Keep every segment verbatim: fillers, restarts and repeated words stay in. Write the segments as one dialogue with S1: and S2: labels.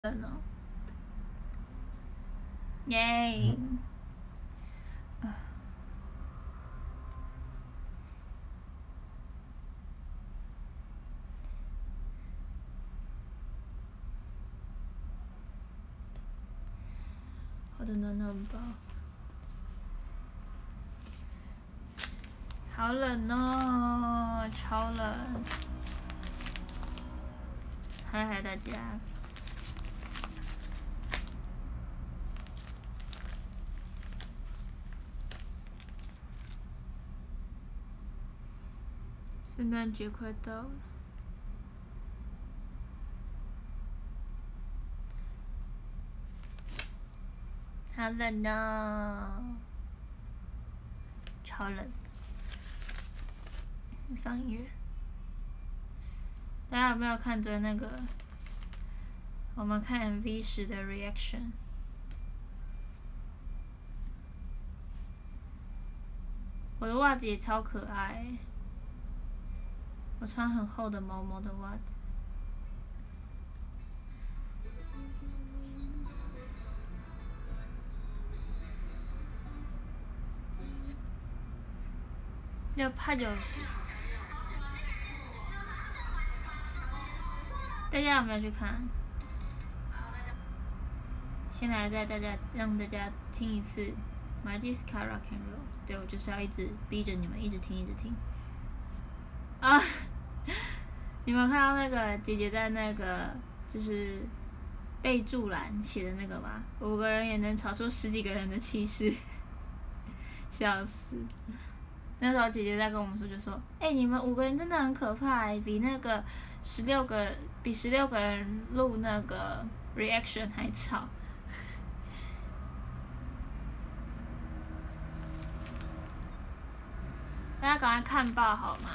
S1: 了呢，耶！我的暖暖包，好冷哦，超冷！嗨嗨，大家！圣诞节快到了，好冷哦，超冷！放音乐。大家有没有看着那个我们看 M V 时的 reaction？ 我的袜子也超可爱，我穿很厚的毛毛的袜子。要怕有，大家有没有去看？先来带大家让大家听一次《Magiska Rock and Roll》。对，我就是要一直逼着你们一直听，一直听。啊！你们有看到那个姐姐在那个就是备注栏写的那个吗？五个人也能吵出十几个人的气势，笑死！那时候姐姐在跟我们说，就说：“哎、欸，你们五个人真的很可怕、欸，比那个十六个比十六个人录那个 reaction 还吵。”大家赶快看报好吗？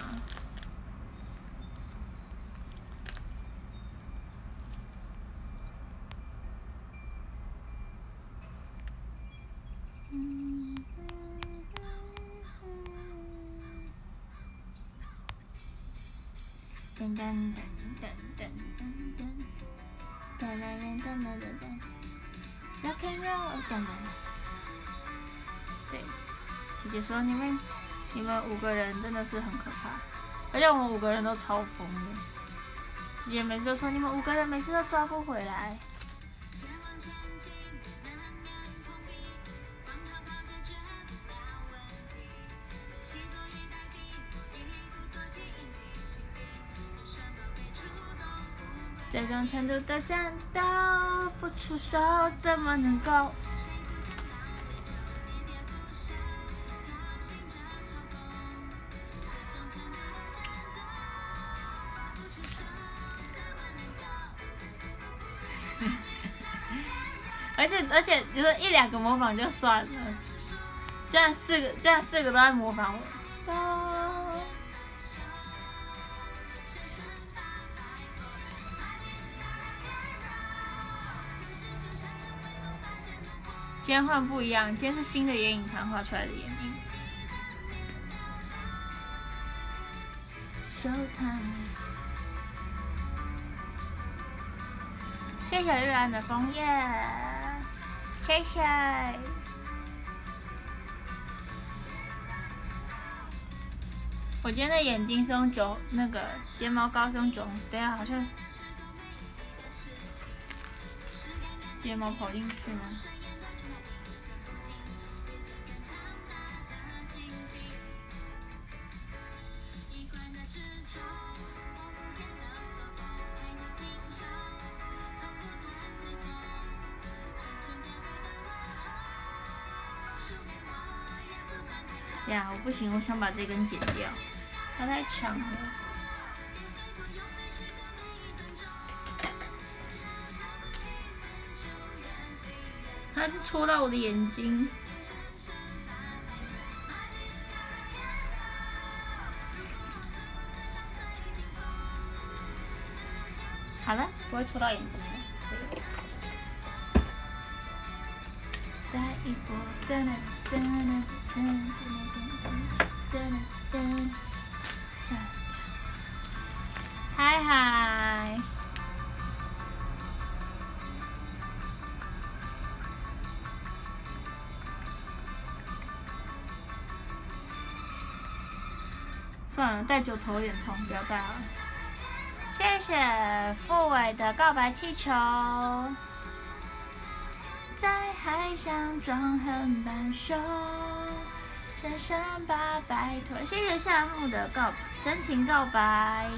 S1: 噔噔噔噔噔噔噔噔噔噔噔噔噔 ，Rock and Roll， 噔噔。对，姐姐说你们你们五个人真的是很可怕，而且我们五个人都超疯的。姐姐每次都说你们五个人每次都抓不回来。这种程度的战斗，不出手怎么能够？而且而且，你说一两个模仿就算了，居然四个，居然四个都在模仿我。今天换不一样，今天是新的眼影盘画出来的眼影。Showtime！ 谢谢日安的枫叶，谢谢。我今天的眼睛是用酒那个睫毛膏是用酒红色，等下好像睫毛跑进去吗？呀，我不行，我想把这根剪掉，它太长了。它是戳到我的眼睛。好了，不会戳到眼睛了。再一波，噔噔噔噔噔噔噔噔。嗨嗨！ 算了，戴久头有点痛，不要戴了。谢谢傅伟的告白气球。在海上装横扳手，闪闪吧拜托。谢谢夏木的告真情告白。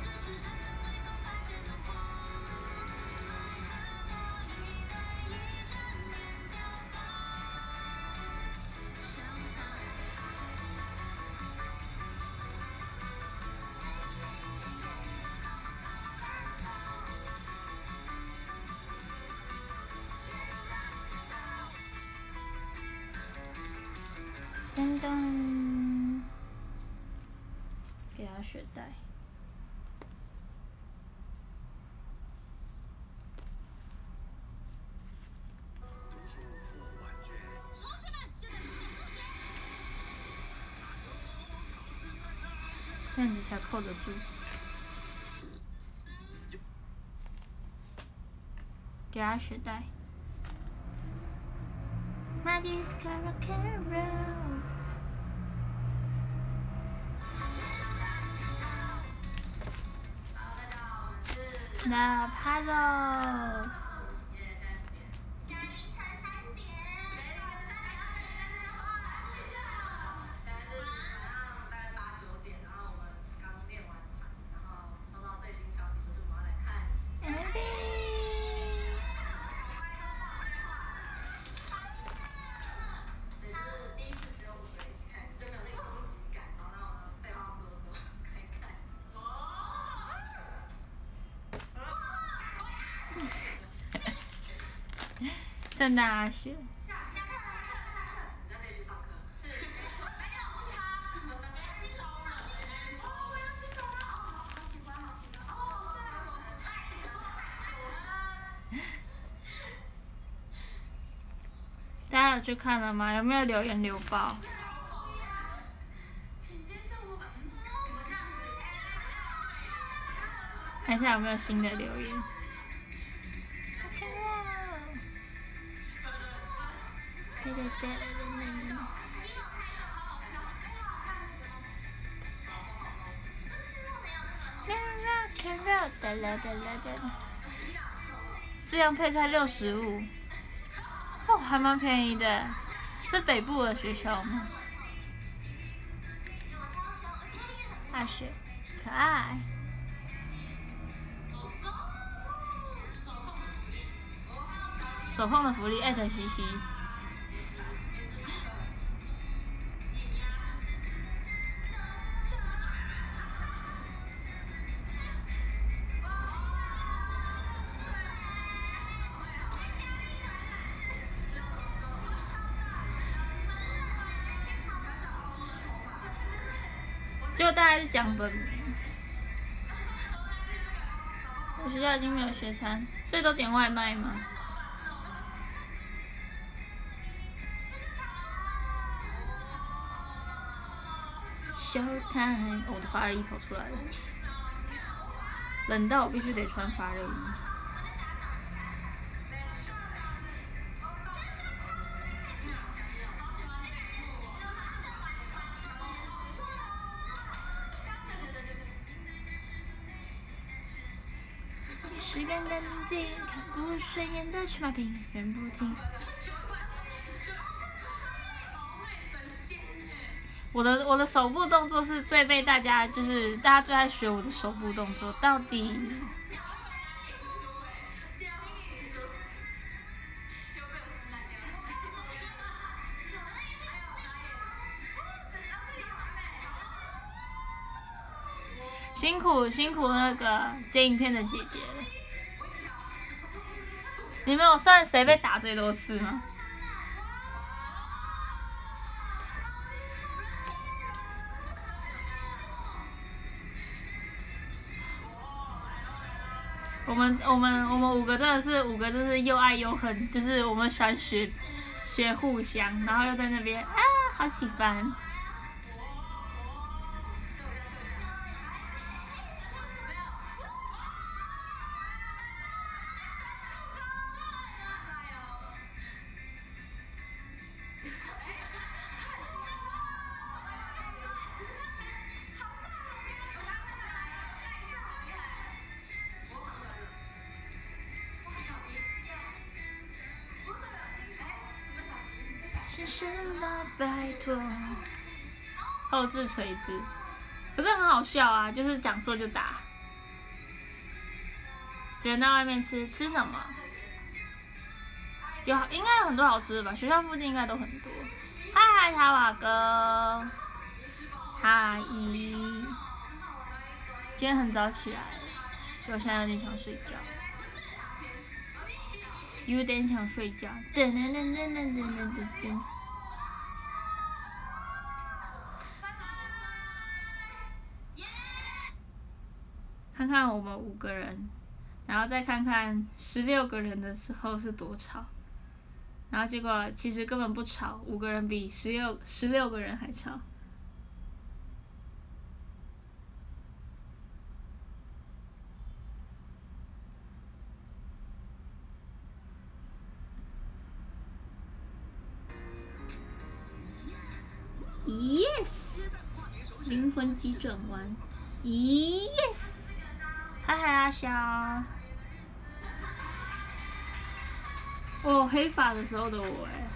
S1: 噔噔，给他雪带。这样子才扣得住。给他雪带。Magicara Carol。The puzzles。圣诞阿雪。大家有去看了吗？有没有留言留爆？看一下有没有新的留言。对对对。四样配菜六十五，哦，还蛮便宜的。是北部的学校吗？大学，可爱。手控的福利，艾特西西。结果大概是讲本名。我学校已经没有学餐，所以都点外卖吗？Showtime！我的发热衣跑出来了，冷到我必须得穿发热衣。时间的宁静，看不顺眼的去马屁，人不听。我的我的手部动作是最被大家就是大家最爱学我的手部动作，到底辛苦辛苦那个接影片的姐姐了。你们有算谁被打最多次吗？我们我们我们五个真的是五个，真是又爱又恨，就是我们喜欢学学互相，然后又在那边啊，好喜欢。 什么？拜托。后置锤子，可是很好笑啊，就是讲错就打。只能在外面吃，吃什么？有应该有很多好吃的吧？学校附近应该都很多。嗨嗨，塔瓦哥，嗨姨，今天很早起来，就我现在有点想睡觉，有点想睡觉。噔噔噔噔噔噔噔噔噔。看看我们五个人，然后再看看十六个人的时候是多吵。然后结果其实根本不吵，五个人比十六十六个人还吵。Yes， 灵魂急转弯。Yes， 嗨嗨阿肖。哦，黑发的时候的我哎。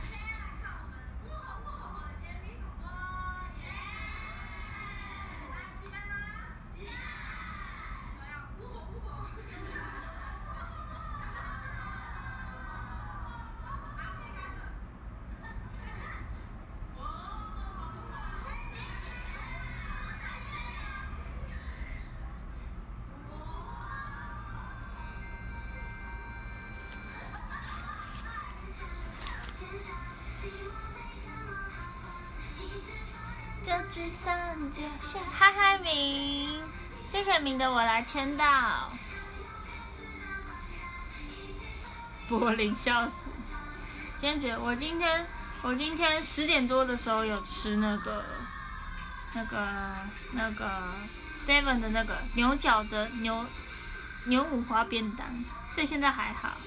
S1: 这沮丧就像嗨嗨明，谢谢明的我来签到。柏林笑死！今天觉得我今天我今天十点多的时候有吃那个那个那个 seven 的那个牛角的牛牛五花便当，所以现在还好。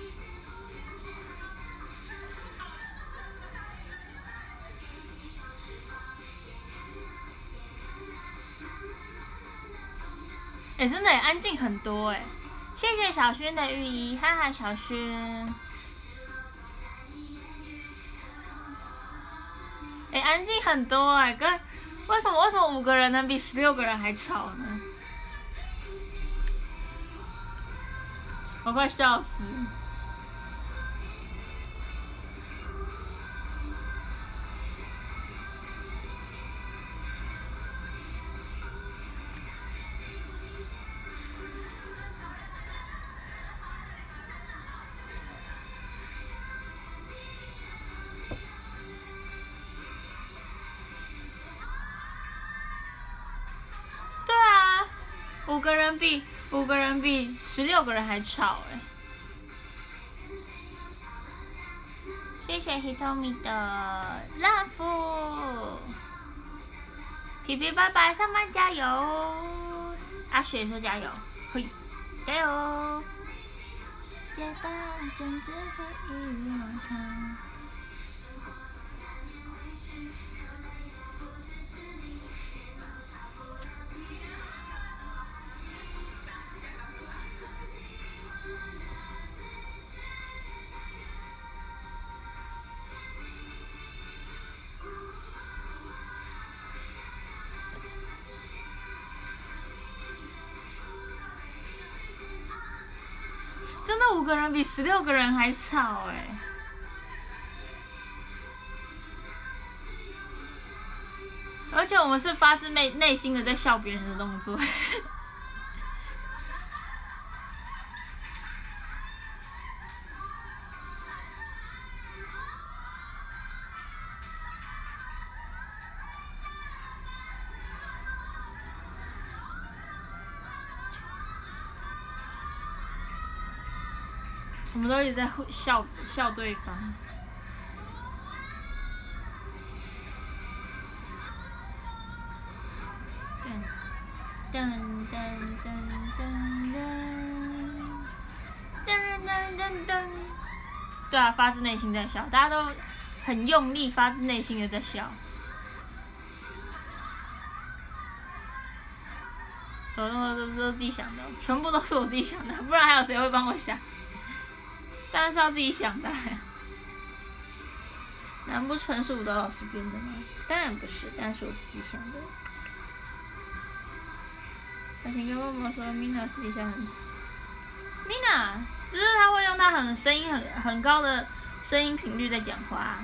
S1: 哎、欸，真的安静很多哎！谢谢小薰的御衣，嗨嗨小薰。哎、欸，安静很多哎，跟为什么为什么五个人能比十六个人还吵呢？我快笑死！五个人比五个人比十六个人还吵哎！谢谢 Hitomi 的 love， 皮皮拜拜，上班加油！阿雪说加油，嘿，加油！街道简直和一如往常。真的五个人比十六个人还吵哎！而且我们是发自内内心的在笑别人的动作。我们都一直在笑笑对方。噔噔噔噔噔噔噔噔噔噔。对啊，发自内心在笑，大家都很用力，发自内心的在笑。什么动作都是都自己想的，全部都是我自己想的，不然还有谁会帮我想？当然是要自己想的。 难不成是舞蹈老师编的吗？当然不是，当然是我自己想的。而且跟默默说 ，Mina 私底下很，Mina 就是他会用他很声音很很高的声音频率在讲话、啊。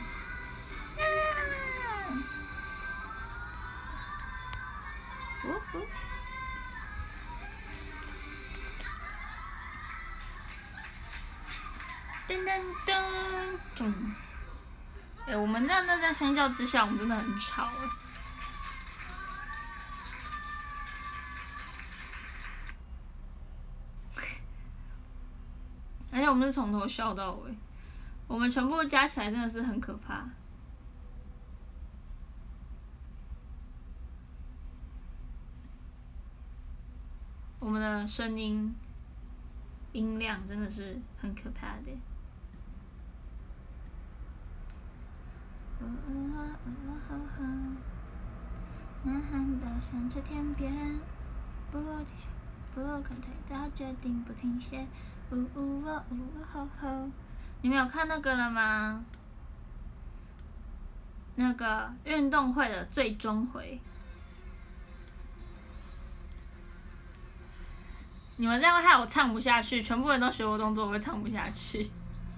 S1: 呜呜。噔噔噔，咚！哎、欸，我们那那在相较之下，我们真的很吵哎。而且我们是从头笑到尾，我们全部加起来真的是很可怕。我们的声音音量真的是很可怕的。呐喊到响彻天边，不不敢太早，决定不停歇。呜呜哦呜哦吼吼，你们有看那个了吗？那个运动会的最终回。你们这样会害我唱不下去，全部人都学我动作，我会唱不下去。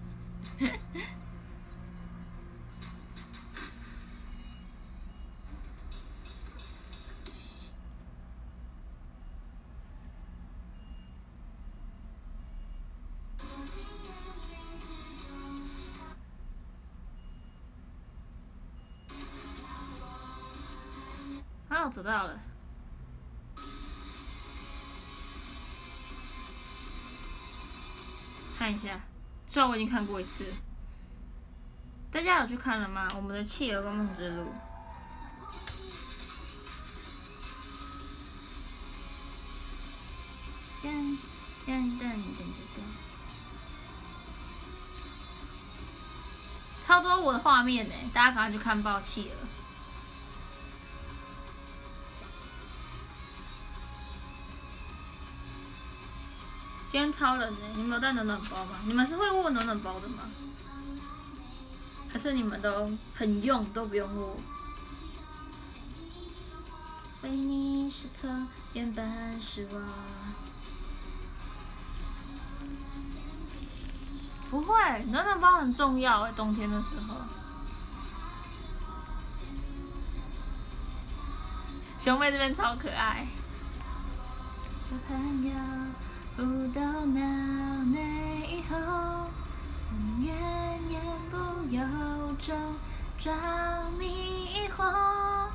S1: 啊，找到了。看一下，虽然我已经看过一次，大家有去看了吗？我们的《企鹅跟梦之路》。噔噔噔噔噔噔，超多我的画面呢，大家赶快去看爆企鹅。今天超冷的，你们有带暖暖包吗？你们是会握暖暖包的吗？还是你们都很用，都不用握？为你失措，原本是我。不会，暖暖包很重要哎，冬天的时候。熊妹这边超可爱。我朋友。不到脑内后，我宁愿言不由衷，装迷惑。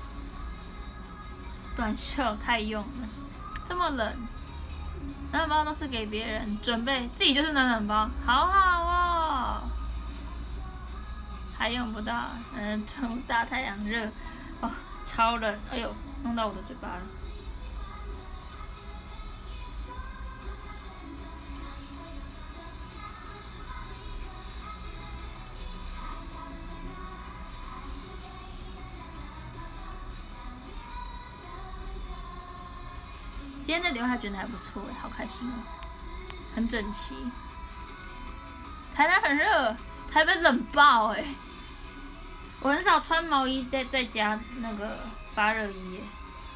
S1: 短袖太用了，这么冷，暖暖包都是给别人准备，自己就是暖暖包，好好哦。还用不到，嗯，从大太阳热，哦，超冷，哎呦，弄到我的嘴巴了。今天的刘海卷得还不错哎，好开心哦，很整齐。台南很热，台北冷爆哎！我很少穿毛衣在在家那个发热衣耶。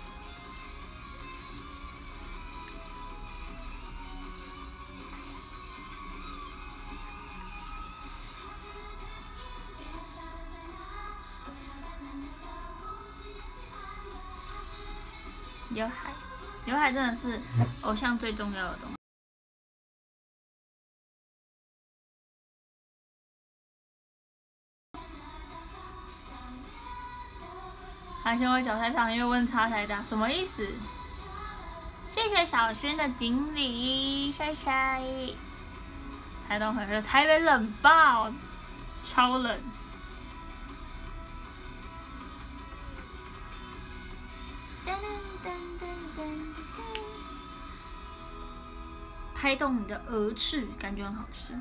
S1: 刘海。刘海真的是偶像最重要的东西。还嫌我脚太长，因为温差太大，什么意思？谢谢小薰的锦鲤，谢谢。台东很热，台北冷爆，超冷。噔噔噔噔噔噔，拍动你的鹅翅，感觉很好吃。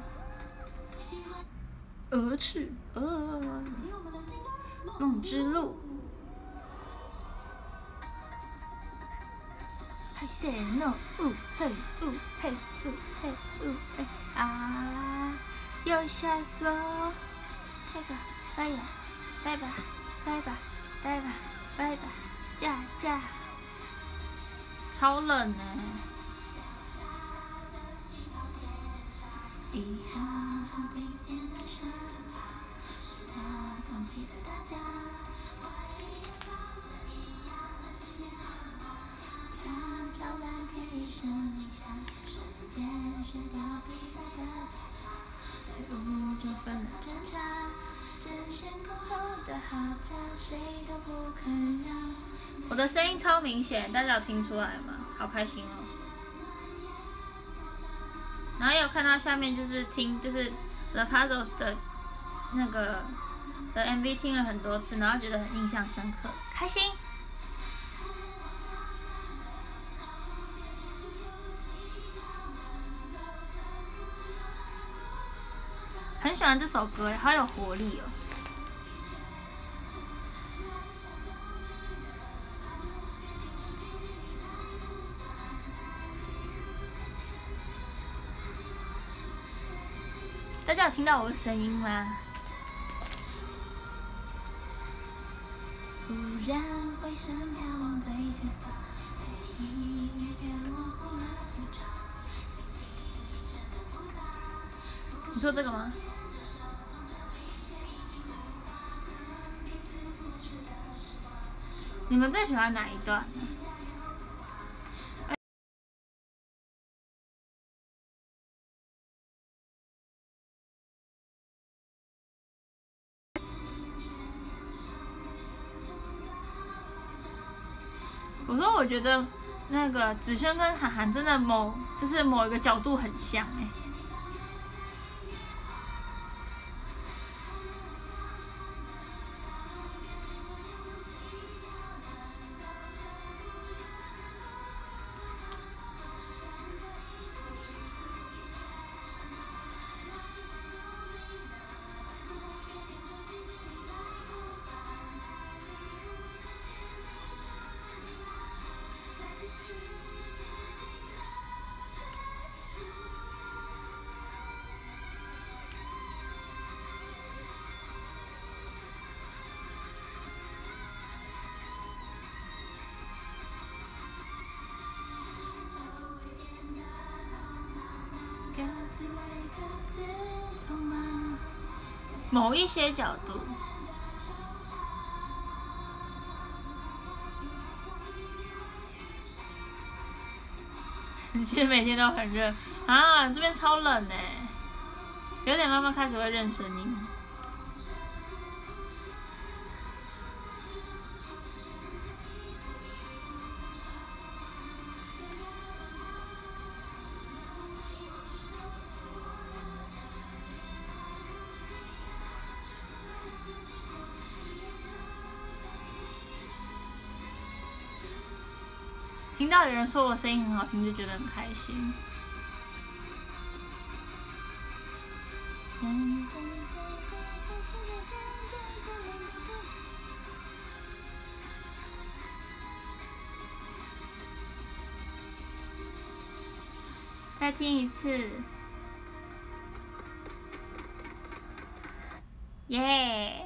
S1: 鹅翅，呃，梦之路。嘿塞诺，呜嘿呜嘿呜嘿呜嘿啊，右下左，那个飞呀，飞吧，飞吧，飞吧，飞吧，驾驾。超冷呢、欸。遗憾并肩的身，是他同期的大家。抢找蓝天一声影响，时间是掉比赛的台上，队伍就分了阵场，争先恐后的好战，谁都不肯让。我的声音超明显，大家有听出来吗？好开心哦！然后也有看到下面就是听就是 The Puzzles 的那个的 M V 听了很多次，然后觉得很印象深刻，开心。很喜欢这首歌，好有活力哦。大家有听到我的声音吗？忽然回身眺望最前方，音乐模糊了心肠。你说这个吗？你们最喜欢哪一段呢？我说，我觉得那个子轩跟韩寒真的某就是某一个角度很像哎、欸。某一些角度，其实每天都很热啊，这边超冷哎，有点慢慢开始会认声音。听到有人说我声音很好听，就觉得很开心。再听一次，耶！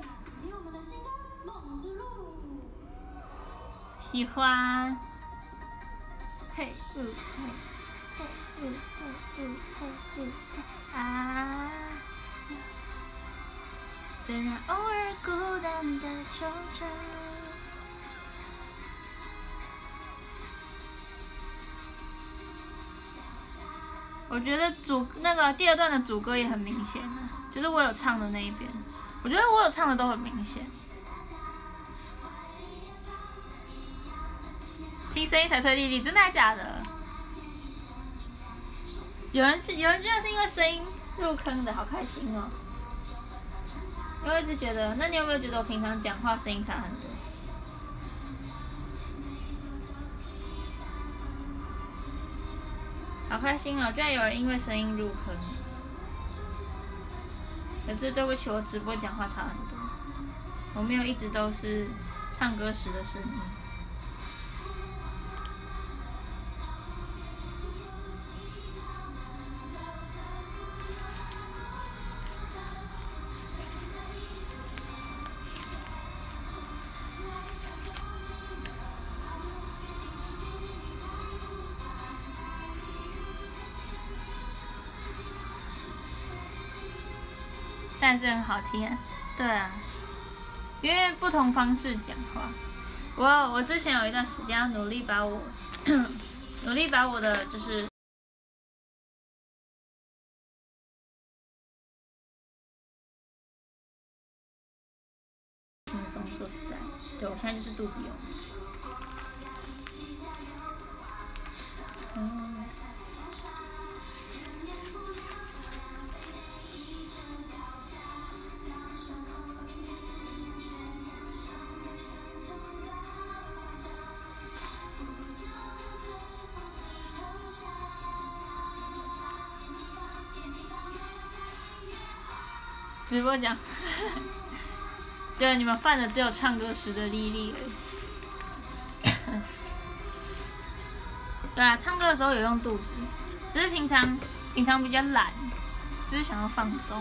S1: 喜欢。嘿，呜嘿，嘿，呜呜呜嘿呜嘿啊！虽然偶尔孤单的惆怅。我觉得主那个第二段的主歌也很明显啊，就是我有唱的那一边，我觉得我有唱的都很明显。听声音才特地理，真的还假的？有人是有人居然是因为声音入坑的，好开心哦！因为一直觉得，那你有没有觉得我平常讲话声音差很多？好开心哦！居然有人因为声音入坑。可是对不起，我直播讲话差很多，我没有一直都是唱歌时的声音。 但是很好听啊。对啊，因为不同方式讲话。我我之前有一段时间要努力把我努力把我的就是轻松，说实在，对我现在就是肚子有。嗯。直播讲，只有你们犯的只有唱歌时的粒粒而已。对啊，唱歌的时候有用肚子，只是平常平常比较懒，只是想要放松。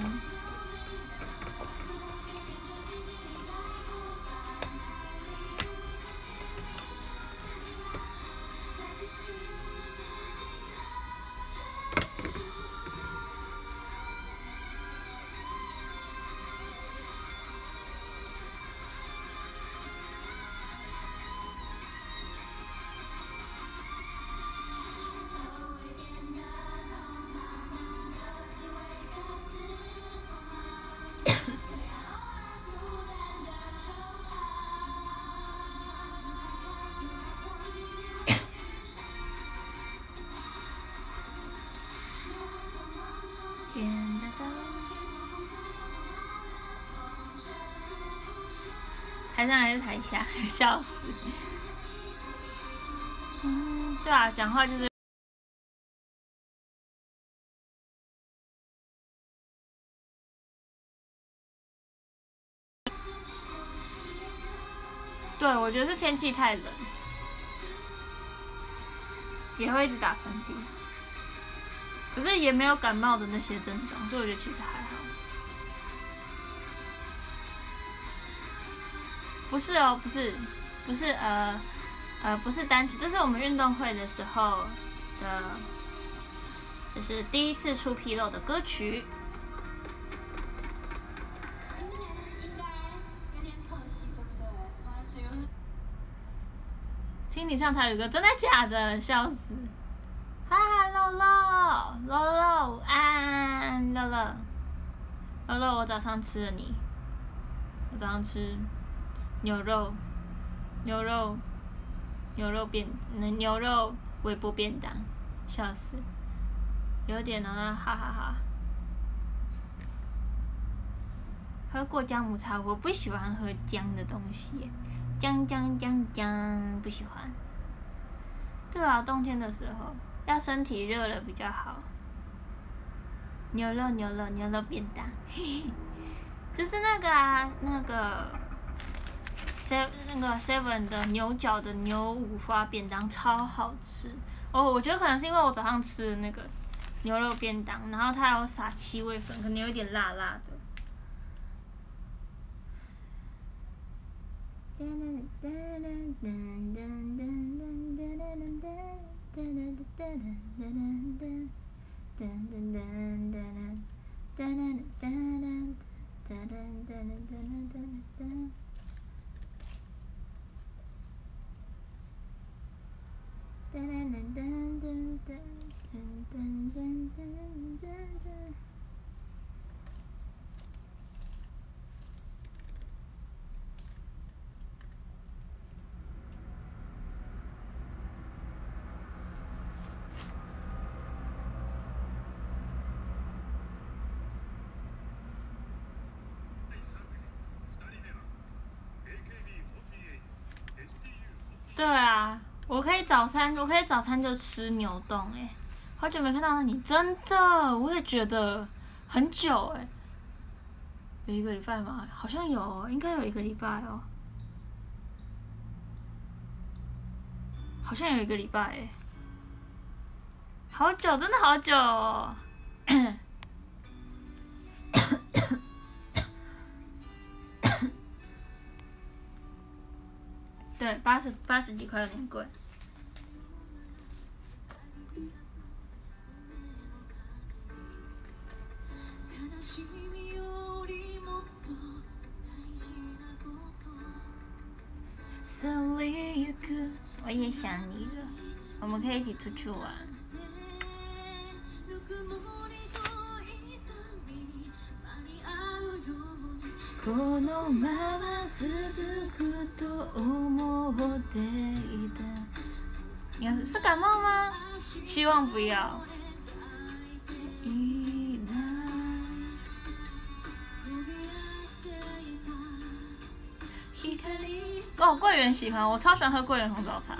S1: 台上还是台下，笑死。嗯，对啊，讲话就是。对，我觉得是天气太冷，也会一直打喷嚏，可是也没有感冒的那些症状，所以我觉得其实还好。不是哦，不是，不是呃呃不是单曲，这是我们运动会的时候的，就是第一次出纰漏的歌曲。听你唱台语歌，真的假的？笑死！哈哈，乐乐，乐乐，安，乐乐，乐乐，我早上吃了你，我早上吃牛肉，牛肉，牛肉便，牛肉微波便当，笑死，有点呢，哈哈哈。喝过姜母茶，我不喜欢喝姜的东西。姜姜姜姜，不喜欢。对啊，冬天的时候要身体热了比较好。牛肉牛肉牛肉便当，嘿嘿，就是那个啊，那个 seven 那个 seven 的牛角的牛五花便当超好吃。哦，我觉得可能是因为我早上吃的那个牛肉便当，然后它有撒七味粉，可能有点辣辣的。对啊，我可以早餐，我可以早餐就吃牛冻哎、欸，好久没看到你，真的，我也觉得很久哎、欸，有一个礼拜吗？好像有，应该有一个礼拜哦，好像有一个礼拜哎、欸，好久，真的好久哦。对，八十八十几块有点贵。 我也想你了，我们可以一起出去玩。このまま続くと思っていた。应该是是感冒嗎？希望不要。哦，桂圆喜欢，我超喜欢喝桂圆红枣茶。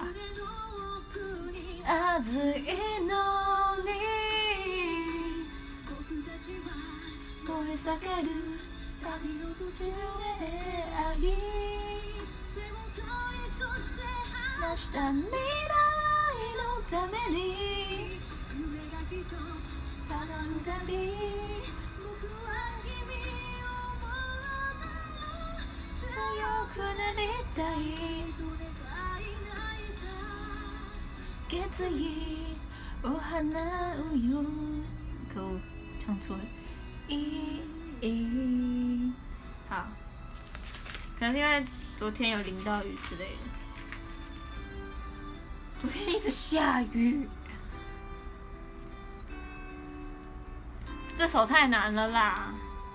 S1: 決意を放うよ，可我唱错了。咦咦，好，可能是因为昨天有淋到雨之类的，昨天一直下雨。这首太难了啦！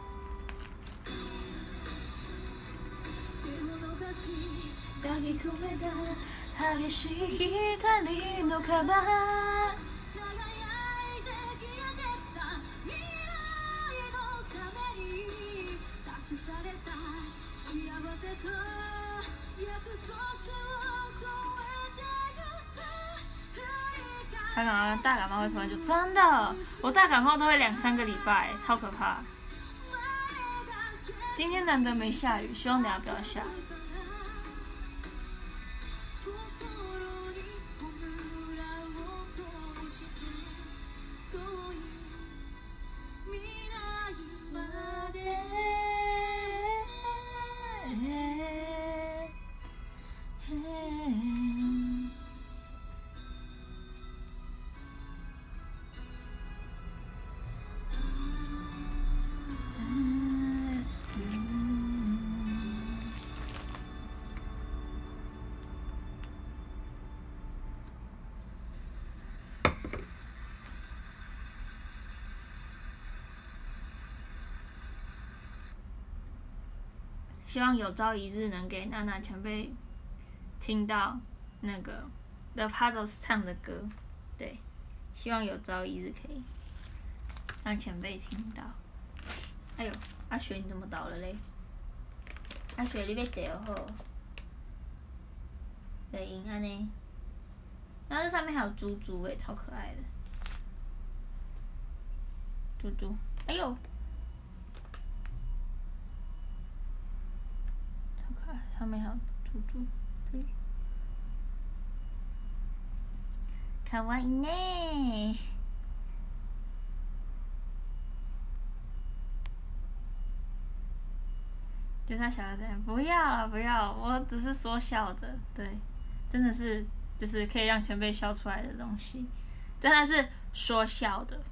S1: 激しい光のカバー小感冒、大感冒会突然就真的，我大感冒都会两三个礼拜，超可怕。今天难得没下雨，希望等下不要下。希望有朝一日能给娜娜前辈听到那个 The Puzzles 唱的歌，对，希望有朝一日可以让前辈听到。哎呦，阿雪你怎么倒了嘞？阿雪你要坐好，对，音安呢？然后这上面还有猪猪诶，超可爱的。猪猪，哎呦！上面还有猪猪，对，かわいいね。对他小孩子，不要了，不要，我只是说笑的，对，真的是就是可以让前辈笑出来的东西，真的是说笑的，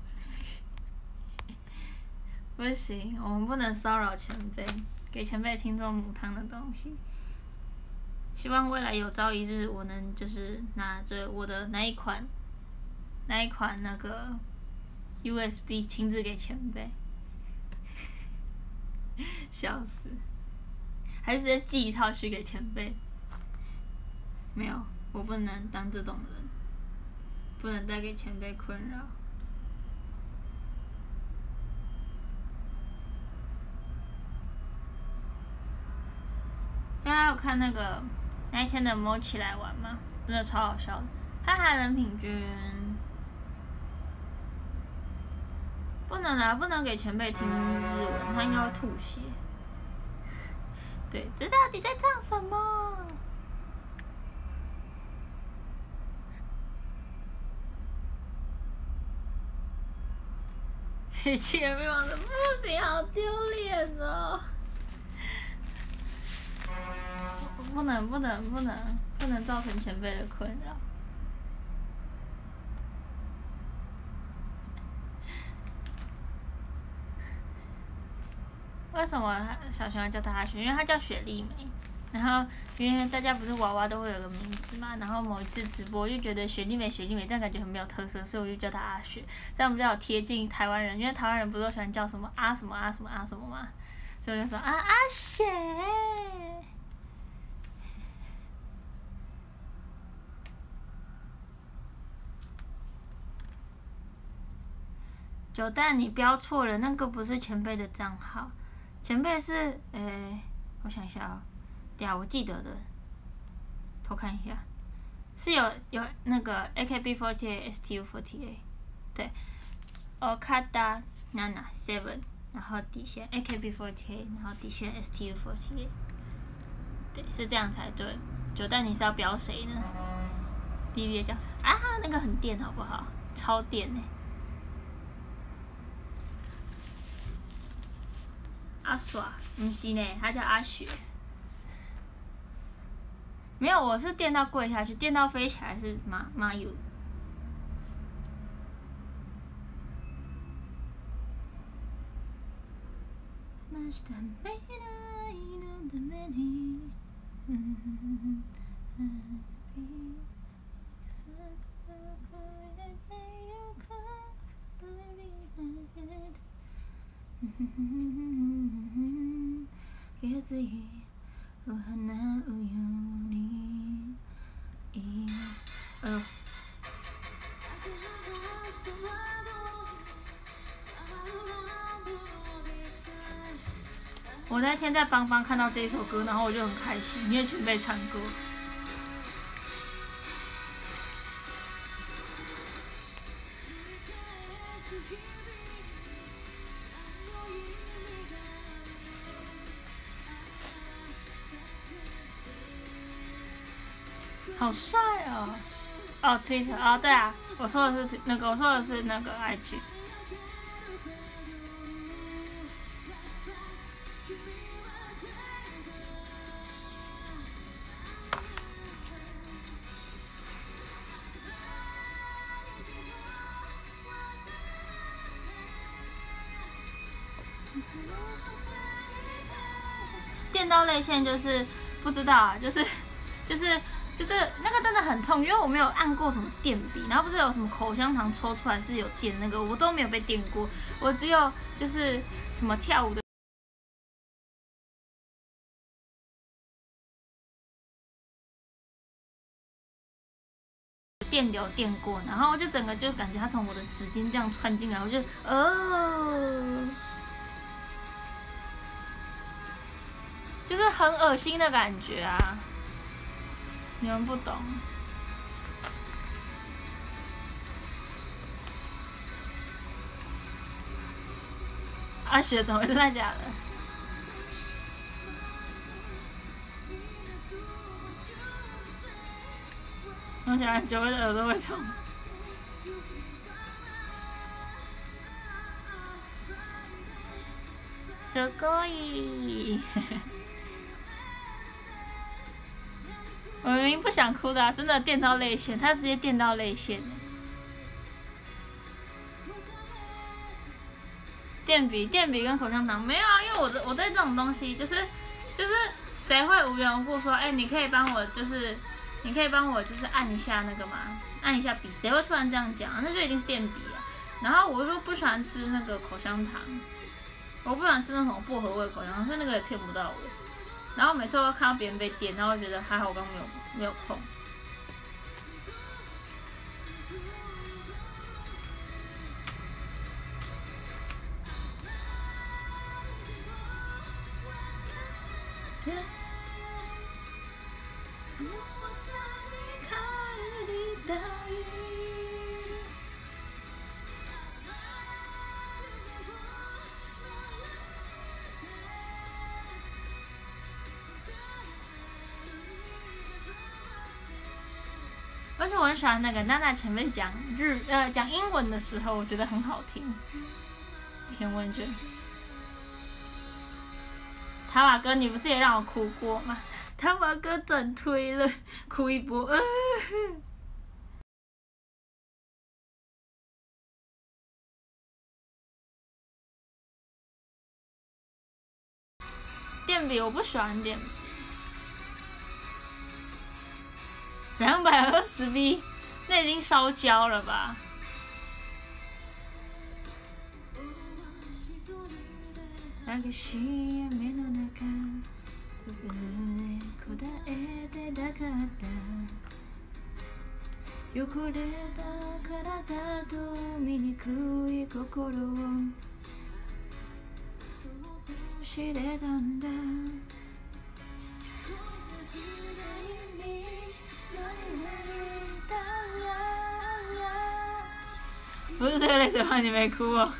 S1: 不行，我们不能骚扰前辈，给前辈听这种母汤的东西。希望未来有朝一日，我能就是拿着我的那一款，那一款那个 U S B 亲自给前辈，笑死！还是直接寄一套去给前辈？没有，我不能当这种人，不能再给前辈困扰。大家有看那个那一天的猫起来玩吗？真的超好笑的。他还人品君，不能啊，不能给前辈听日文，他应该会吐血。对，这到底在唱什么？脾气也没往的不行，好丢脸哦！不能不能不能不能造成前辈的困扰。为什么小熊要叫她阿雪？因为她叫雪莉梅。 然后因为大家不是娃娃都会有个名字嘛，然后某一次直播我就觉得雪莉美雪莉美这样感觉很没有特色，所以我就叫她阿雪，这样比较贴近台湾人，因为台湾人不是都喜欢叫什么啊什么啊什么啊什么嘛，所以我就说啊阿雪。九蛋，你标错了，那个不是前辈的账号，前辈是，诶、欸，我想一下啊、喔，对啊，我记得的，偷看一下，是有有那个 A K B forty-eight S T U forty-eight， 对 ，Okada Nana Seven， 然后底线 A K B forty-eight， 然后底线 S T U forty-eight， 对，是这样才对。九蛋，你是要标谁呢？弟弟的叫什么啊？那个很电好不好？超电呢、欸。阿耍，不是呢，他叫阿雪。没有，我是电到跪下去，电到飞起来是马马友。哎呦！我那天在邦邦看到这一首歌，然后我就很开心，因为前辈唱歌。好帅哦！哦 ，Twitter 啊、哦，对啊，我说的是那个，我说的是那个 I G。电到泪腺就是不知道啊，就是就是就是那个真的很痛，因为我没有按过什么电笔，然后不是有什么口香糖抽出来是有电那个，我都没有被电过，我只有就是什么跳舞的电流电过，然后就整个就感觉它从我的指尖这样穿进来，我就哦。就是很恶心的感觉啊！你们不懂。阿雪怎么会真的假的？我想久违的耳朵会痛。すごい。我明明不想哭的、啊，真的电到泪腺，他直接电到泪腺。电笔、电笔跟口香糖没有啊，因为我的我对这种东西就是就是谁会无缘无故说，哎、欸，你可以帮我就是你可以帮我就是按一下那个吗？按一下笔，谁会突然这样讲、啊？那就一定是电笔啊。然后我又不喜欢吃那个口香糖，我不喜欢吃那种薄荷味的口香糖，所以那个也骗不到我。然后每次我看到别人被电，然后我觉得还好我刚没有没有碰。而且我很喜欢那个娜娜前面讲日呃讲英文的时候，我觉得很好听。田文娟，塔瓦哥，你不是也让我哭过吗？塔瓦哥转推了，哭一波。呃、电笔我不喜欢电笔， 两百二十 B， 那已经烧焦了吧？汚れた体と醜い心を知れたんだ。不是这个类似话，你没哭哦。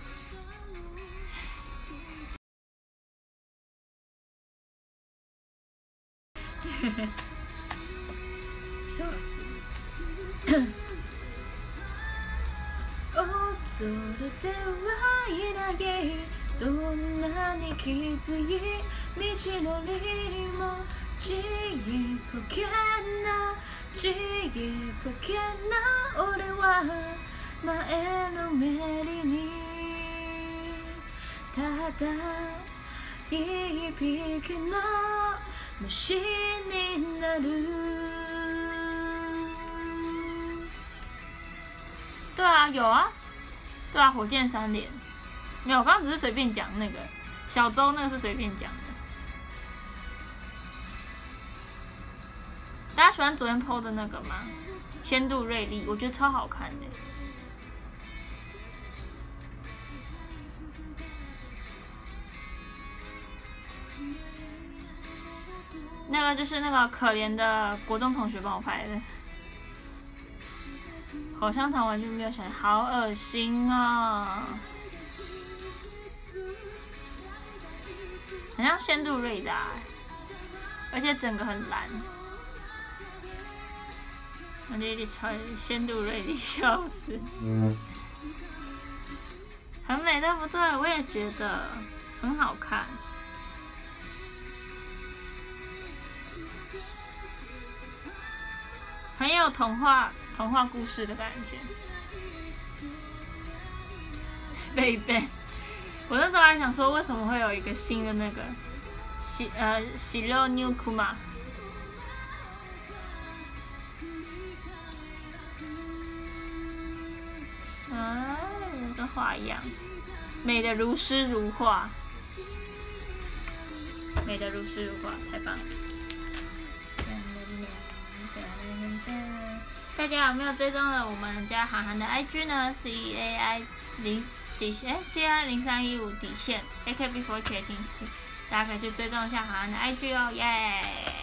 S1: 笑死。恐れてはいないどんなにきつい道のりもちっぽけなちっぽけな俺は前のめりにただ一匹の虫になる。对啊，有啊，对啊，火箭三连没有，我刚刚只是随便讲那个小周那个是随便讲的。大家喜欢昨天 P O 的那个吗？仙度瑞丽，我觉得超好看的。那个就是那个可怜的国中同学帮我拍的。口香糖完全没有想，好恶心啊！很像仙度瑞达，而且整个很蓝。我这里超仙度瑞丽，笑死！很美，对不对？我也觉得很好看。很有童话童话故事的感觉。被 ban， 我那时候还想说，为什么会有一个新的那个喜呃喜肉 new kuma？ 啊，跟画一样，美的如诗如画，美的如诗如画，太棒了！大家有没有追踪了我们家韩寒的 I G 呢 ？C A I 零底线，哎 ，C A I 零三一五底线 A K B 四十八，大家可以去追踪一下韩寒的 I G 哦，耶！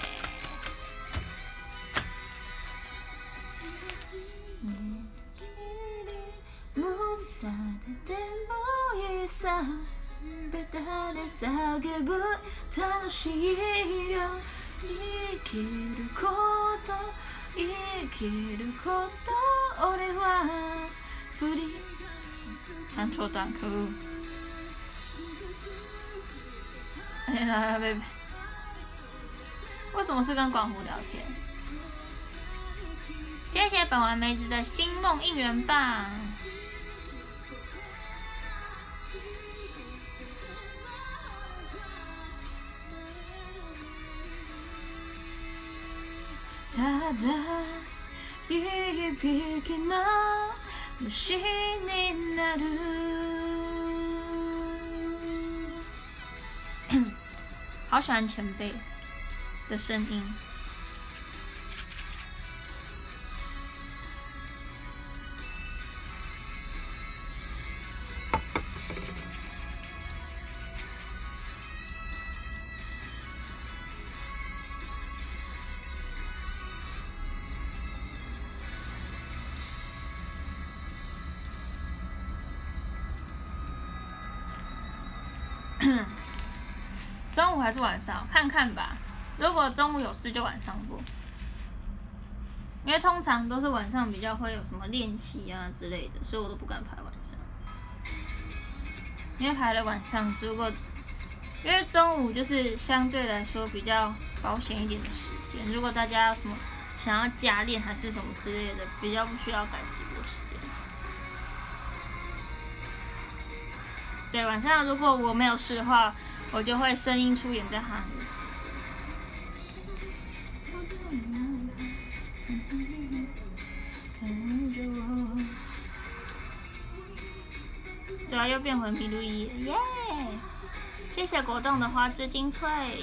S1: 生きること俺は振り弹错段可恶！哎来贝贝，为什么是跟广湖聊天？谢谢本丸梅子的星梦应援棒。ただ一匹の虫になる。好喜欢前辈的声音。中午还是晚上？看看吧。如果中午有事就晚上播，因为通常都是晚上比较会有什么练习啊之类的，所以我都不敢排晚上。因为排了晚上，如果因为中午就是相对来说比较保险一点的时间，如果大家有什么想要加练还是什么之类的，比较不需要改直播时间。对，晚上如果我没有事的话，我就会声音出演在韩语。 对啊，又变回麋鹿一耶！谢谢果冻的花枝精粹。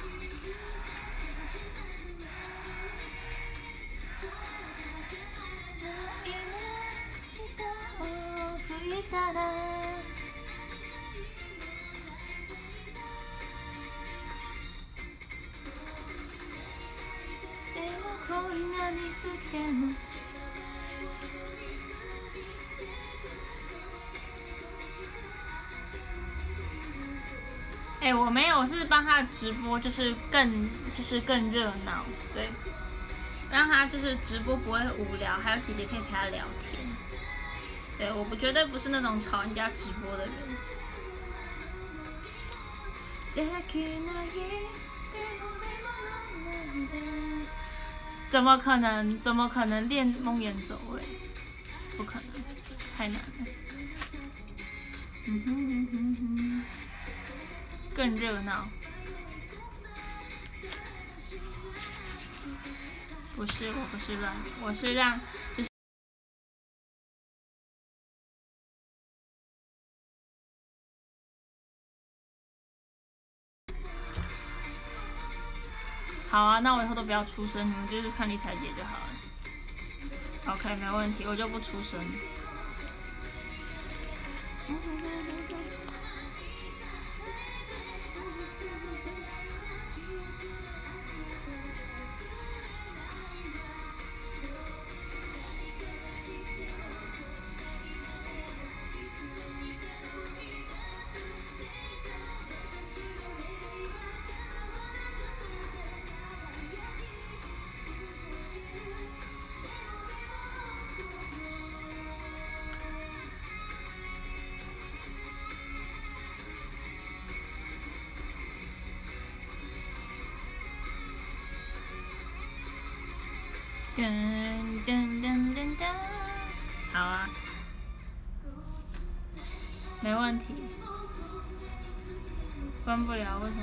S1: 哎、欸，我没有，是帮他的直播，就是更就是更热闹，对，让他就是直播不会无聊，还有姐姐可以陪他聊天。对，我不绝对不是那种吵人家直播的人。怎么可能？怎么可能练梦魇走位？不可能，太难了。嗯哼哼哼哼，更热闹。不是，我不是乱，我是让就是。好啊，那我以后都不要出声，你们就是看理彩姐就好了。OK， 没问题，我就不出声。噔噔噔噔噔，好啊，没问题。关不了，为什么？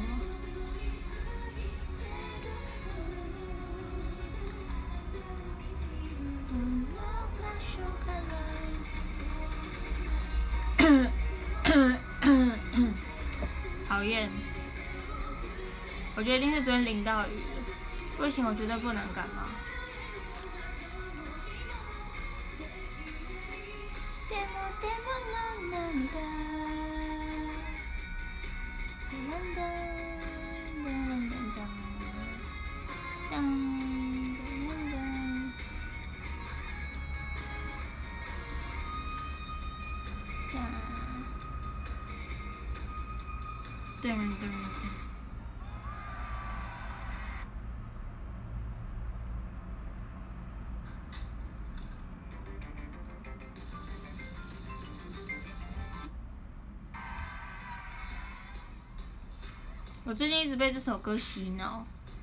S1: 讨厌！我觉得一定是昨天淋到雨了，不行，我绝对不能感冒。对对对。我最近一直被这首歌洗脑。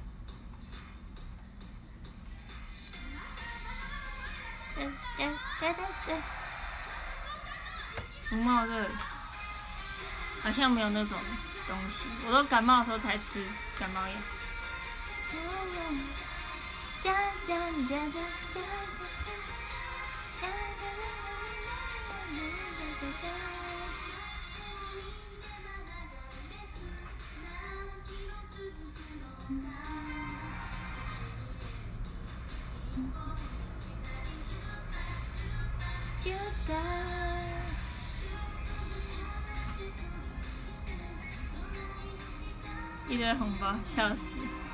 S1: 对对对对对。福茂热，好像没有那种东西，我都感冒的时候才吃感冒药。一堆红包，笑死！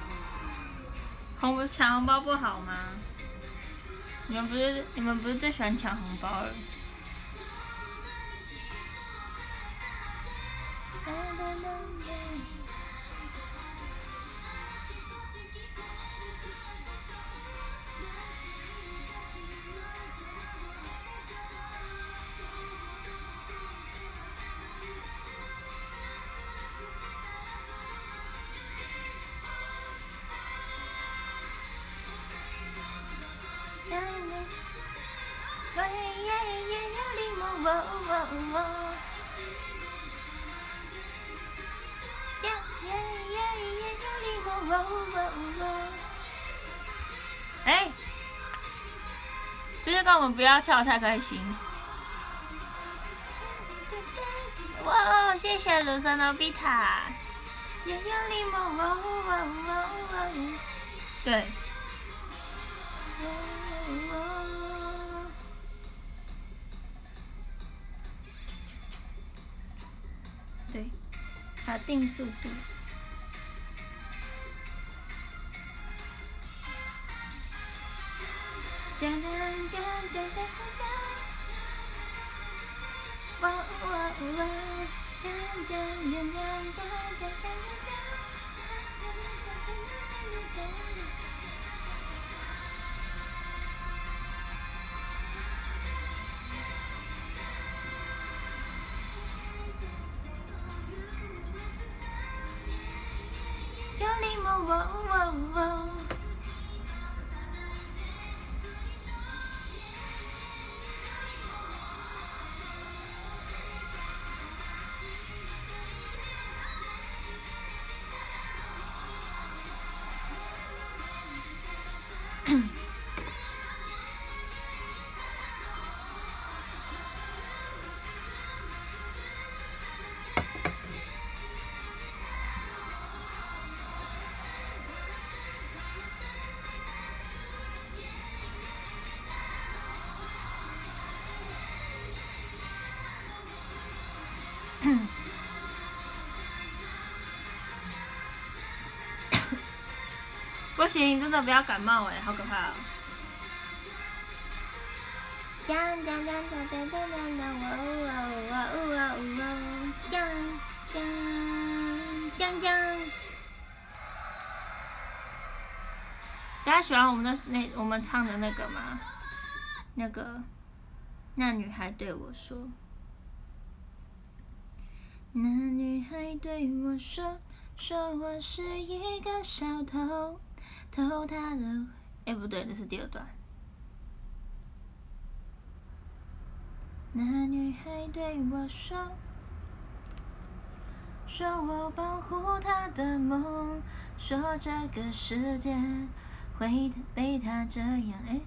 S1: 红抢红包不好吗？你们不是你们不是最喜欢抢红包了？哎，就是跟我们不要跳太开心。 哦，谢谢鲁森诺比塔。也有你梦哦哦哦。对。对，它定速度。哒哒哒哒哒哒。哇哇哇！哒哒哒哒哒哒哒哒。有你梦哦哦哦。不行，真的不要感冒哎，好可怕哦！当当当当当当当当，哇哇哇哇哇！当当当当。大家喜欢我们的那我们唱的那个吗？那个，那女孩对我说，那女孩对我说，说我是一个小偷。偷他的，哎，不对，那是第二段。那女孩对我说，说我保护她的梦，说这个世界会被她这样，哎，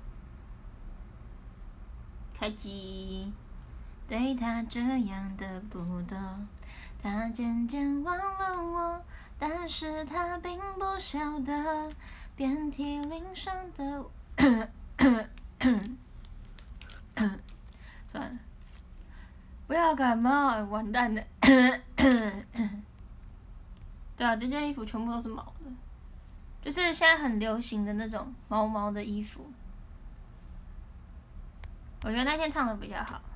S1: 开机，对她这样的不多，她渐渐忘了我。但是他并不晓得，遍体鳞伤的。算了，不要感冒，完蛋了。对啊，这件衣服全部都是毛的，就是现在很流行的那种毛毛的衣服。我觉得那天唱的比较好。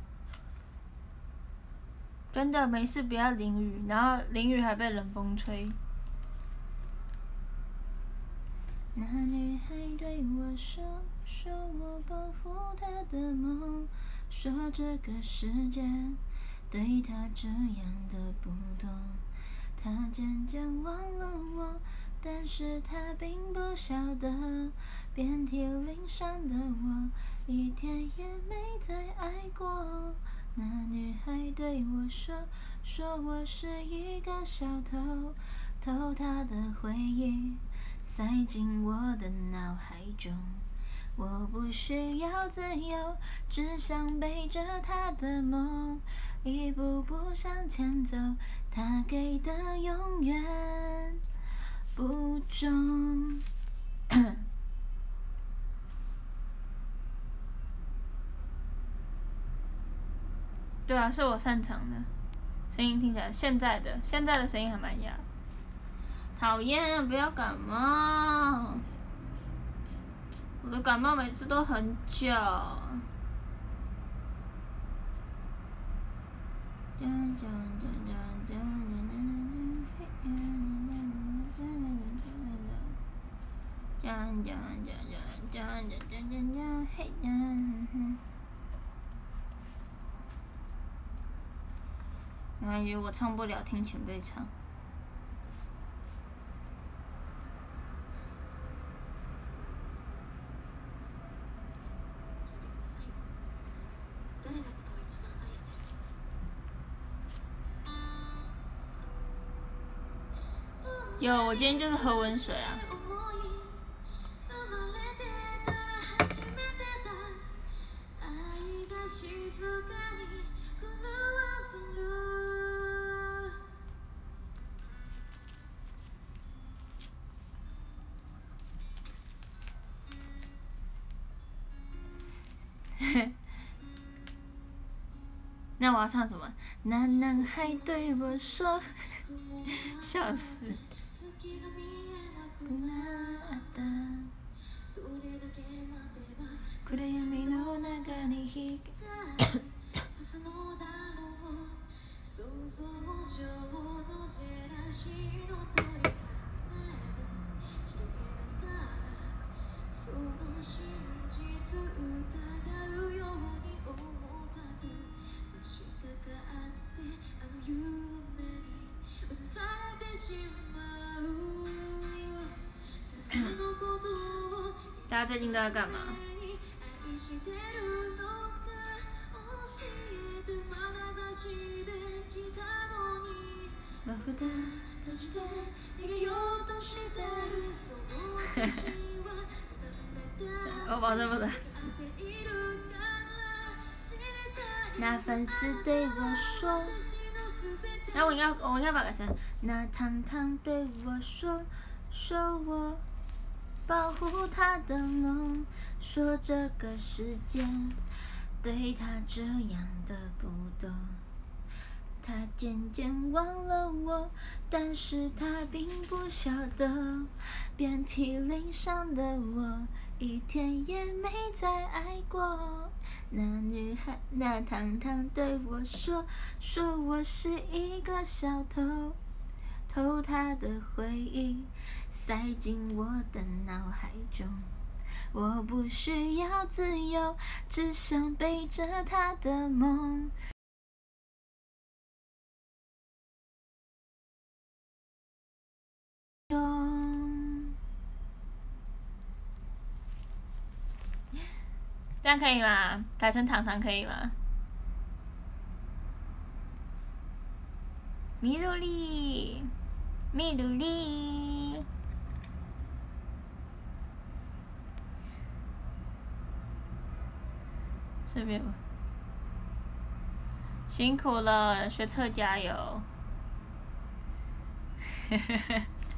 S1: 真的没事，不要淋雨，然后淋雨还被冷风吹。那女孩对我说，说我保护她的梦，说这个世界对她这样的不多，她渐渐忘了我，但是她并不晓得，遍体鳞伤的我，一天也没再爱过。那女孩对我说，说我是一个小偷，偷她的回忆，塞进我的脑海中。我不需要自由，只想背着她的梦，一步步向前走，她给的永远不重。对啊，是我擅长的，声音听起来现在的现在的声音还蛮哑。讨厌，不要感冒，我的感冒每次都很久。我感觉我唱不了，听前辈唱。有，我今天就是喝温水啊。 那我要唱什么？那男孩对我说，笑死。暗闇の中に光大家最近都在干嘛？我保证不能。那粉丝对我说，那我应该我应该把它改成那糖糖对我说，说我保护他的梦，说这个世界对他这样的不多。他渐渐忘了我，但是他并不晓得，遍体鳞伤的我，一天也没再爱过。那女孩，那糖糖对我说，说我是一个小偷，偷她的回忆，塞进我的脑海中。我不需要自由，只想背着她的梦。这样可以吗？改成糖糖可以吗？米鲁里，米鲁里，随便吧。辛苦了，学测加油！嘿嘿嘿。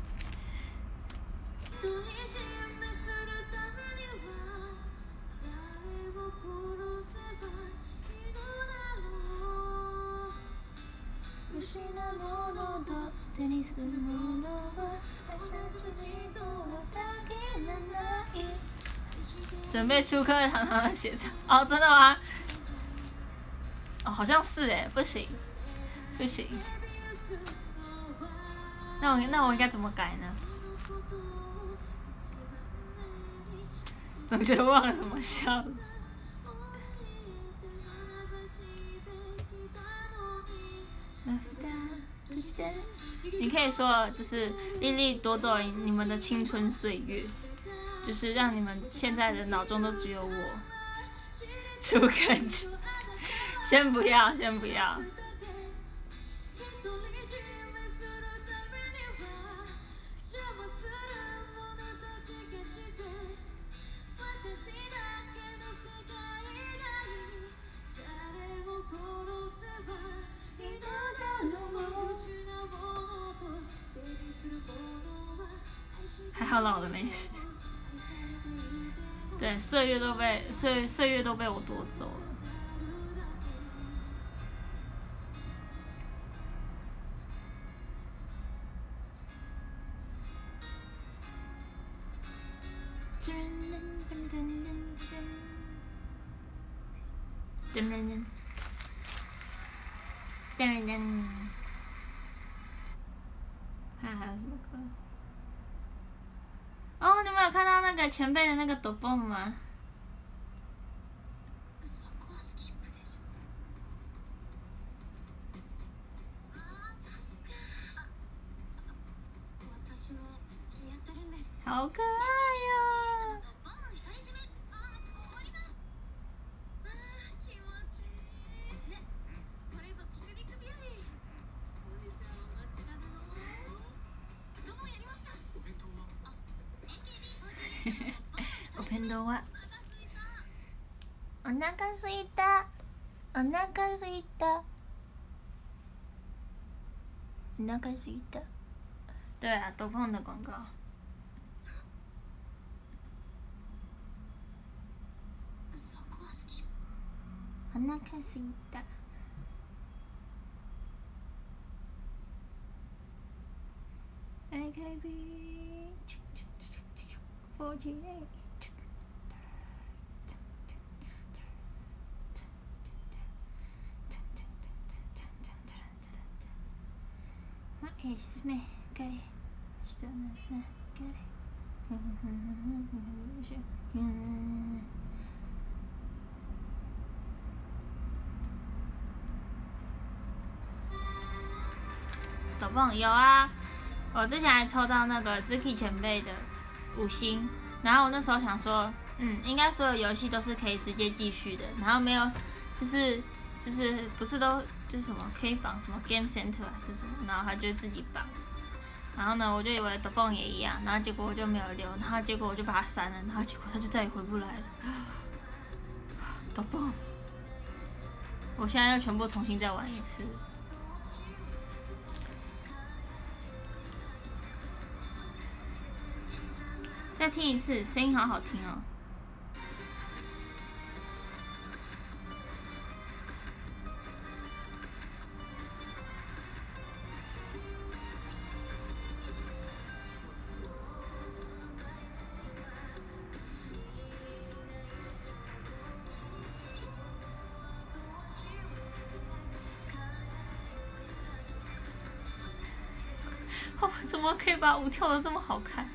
S1: 准备出课的糖糖的写唱哦，真的吗？哦，好像是哎，不行，不行。那我那我应该怎么改呢？总觉得忘了什么，笑死。你可以说，就是丽丽夺走了你们的青春岁月，就是让你们现在的脑中都只有我。什么感觉？先不要，先不要。还好老了没事。对，岁月都被岁岁月都被我夺走了。噔噔噔，噔噔噔，看还有什么歌？哦，你们有看到那个前辈的那个抖蹦吗？好可爱哟！お弁当はお腹すいたお腹すいたお腹すいた。对啊，抖蹦的广告。 お腹すいた。A K B forty-eight。いいですね。帰れ。下のね、帰れ。抖蹦有啊，我之前还抽到那个 Zuki 前辈的五星，然后我那时候想说，嗯，应该所有游戏都是可以直接继续的，然后没有，就是就是不是都就是什么可以绑什么 Game Center 还是什么，然后他就自己绑。然后呢，我就以为抖蹦也一样，然后结果我就没有留，然后结果我就把它删了，然后结果他就再也回不来了。抖蹦，我现在要全部重新再玩一次。再听一次，声音好好听哦。哦，怎么可以把舞跳得这么好看？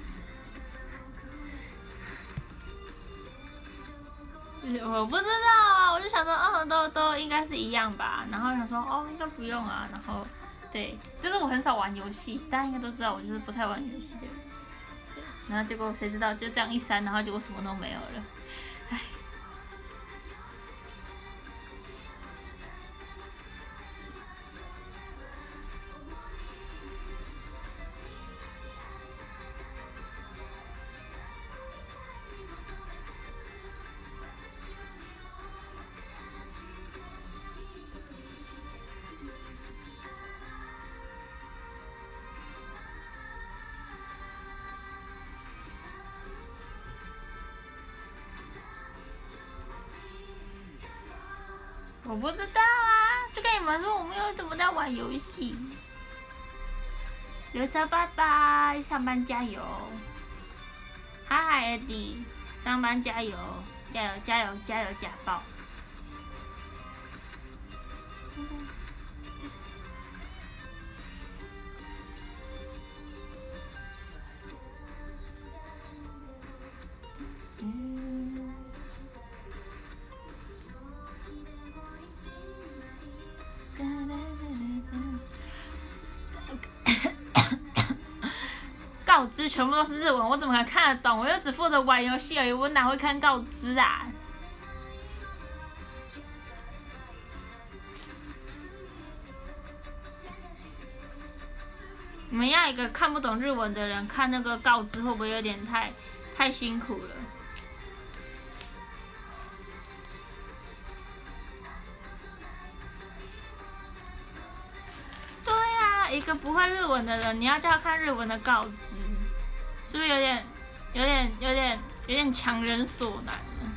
S1: 我不知道啊，我就想说，嗯，都都应该是一样吧。然后想说，哦，应该不用啊。然后，对，就是我很少玩游戏，大家应该都知道我就是不太玩游戏的人。然后结果谁知道就这样一删，然后结果什么都没有了，唉。我不知道啊，就跟你们说，我们又怎么在玩游戏？刘莎拜拜，上班加油！嗨嗨 Eddie， 上班加油，加油加油加油加爆！告知全部都是日文，我怎么可能看得懂？我又只负责玩游戏而已，我哪会看告知啊？你们要一个看不懂日文的人看那个告知，会不会有点太太辛苦了？对呀、啊，一个不会日文的人，你要叫他看日文的告知，是不是有点、有点、有点、有点强人所难呢？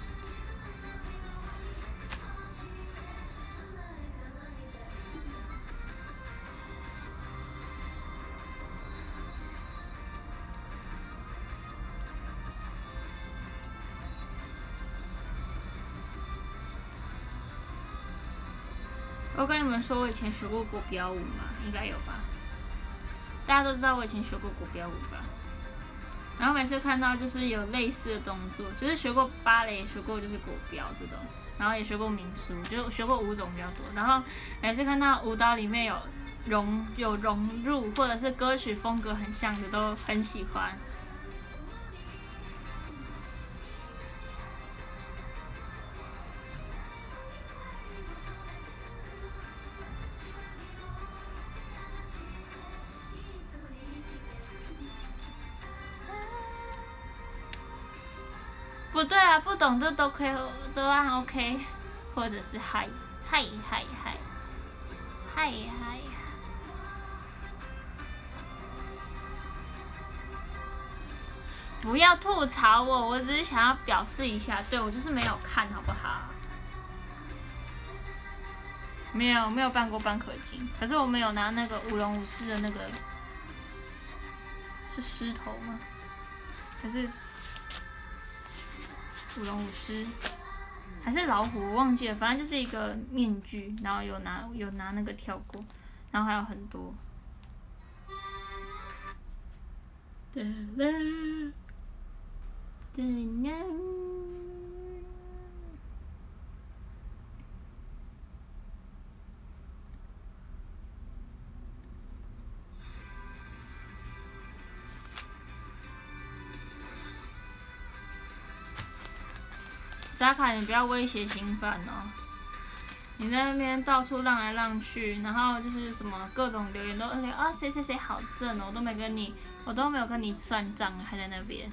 S1: 我跟你们说，我以前学过国标舞嘛，应该有吧？大家都知道我以前学过国标舞吧？然后每次看到就是有类似的动作，就是学过芭蕾，也学过就是国标这种，然后也学过民俗，就学过舞种比较多。然后每次看到舞蹈里面有融有融入，或者是歌曲风格很像的，都很喜欢。不对啊，不懂的都可以都按 OK， 或者是嗨嗨嗨嗨嗨嗨。不要吐槽我，我只是想要表示一下，对我就是没有看好不好？ 没有没有办过半壳金，可是我们有拿那个舞龙舞狮的那个，是狮头吗？还是舞龙舞狮？还是老虎？我忘记了，反正就是一个面具，然后有拿有拿那个跳过，然后还有很多。哒啦哒啦。扎卡，你不要威胁新犯哦！你在那边到处浪来浪去，然后就是什么各种留言都而且啊谁谁谁好正哦，我都没跟你，我都没有跟你算账，还在那边。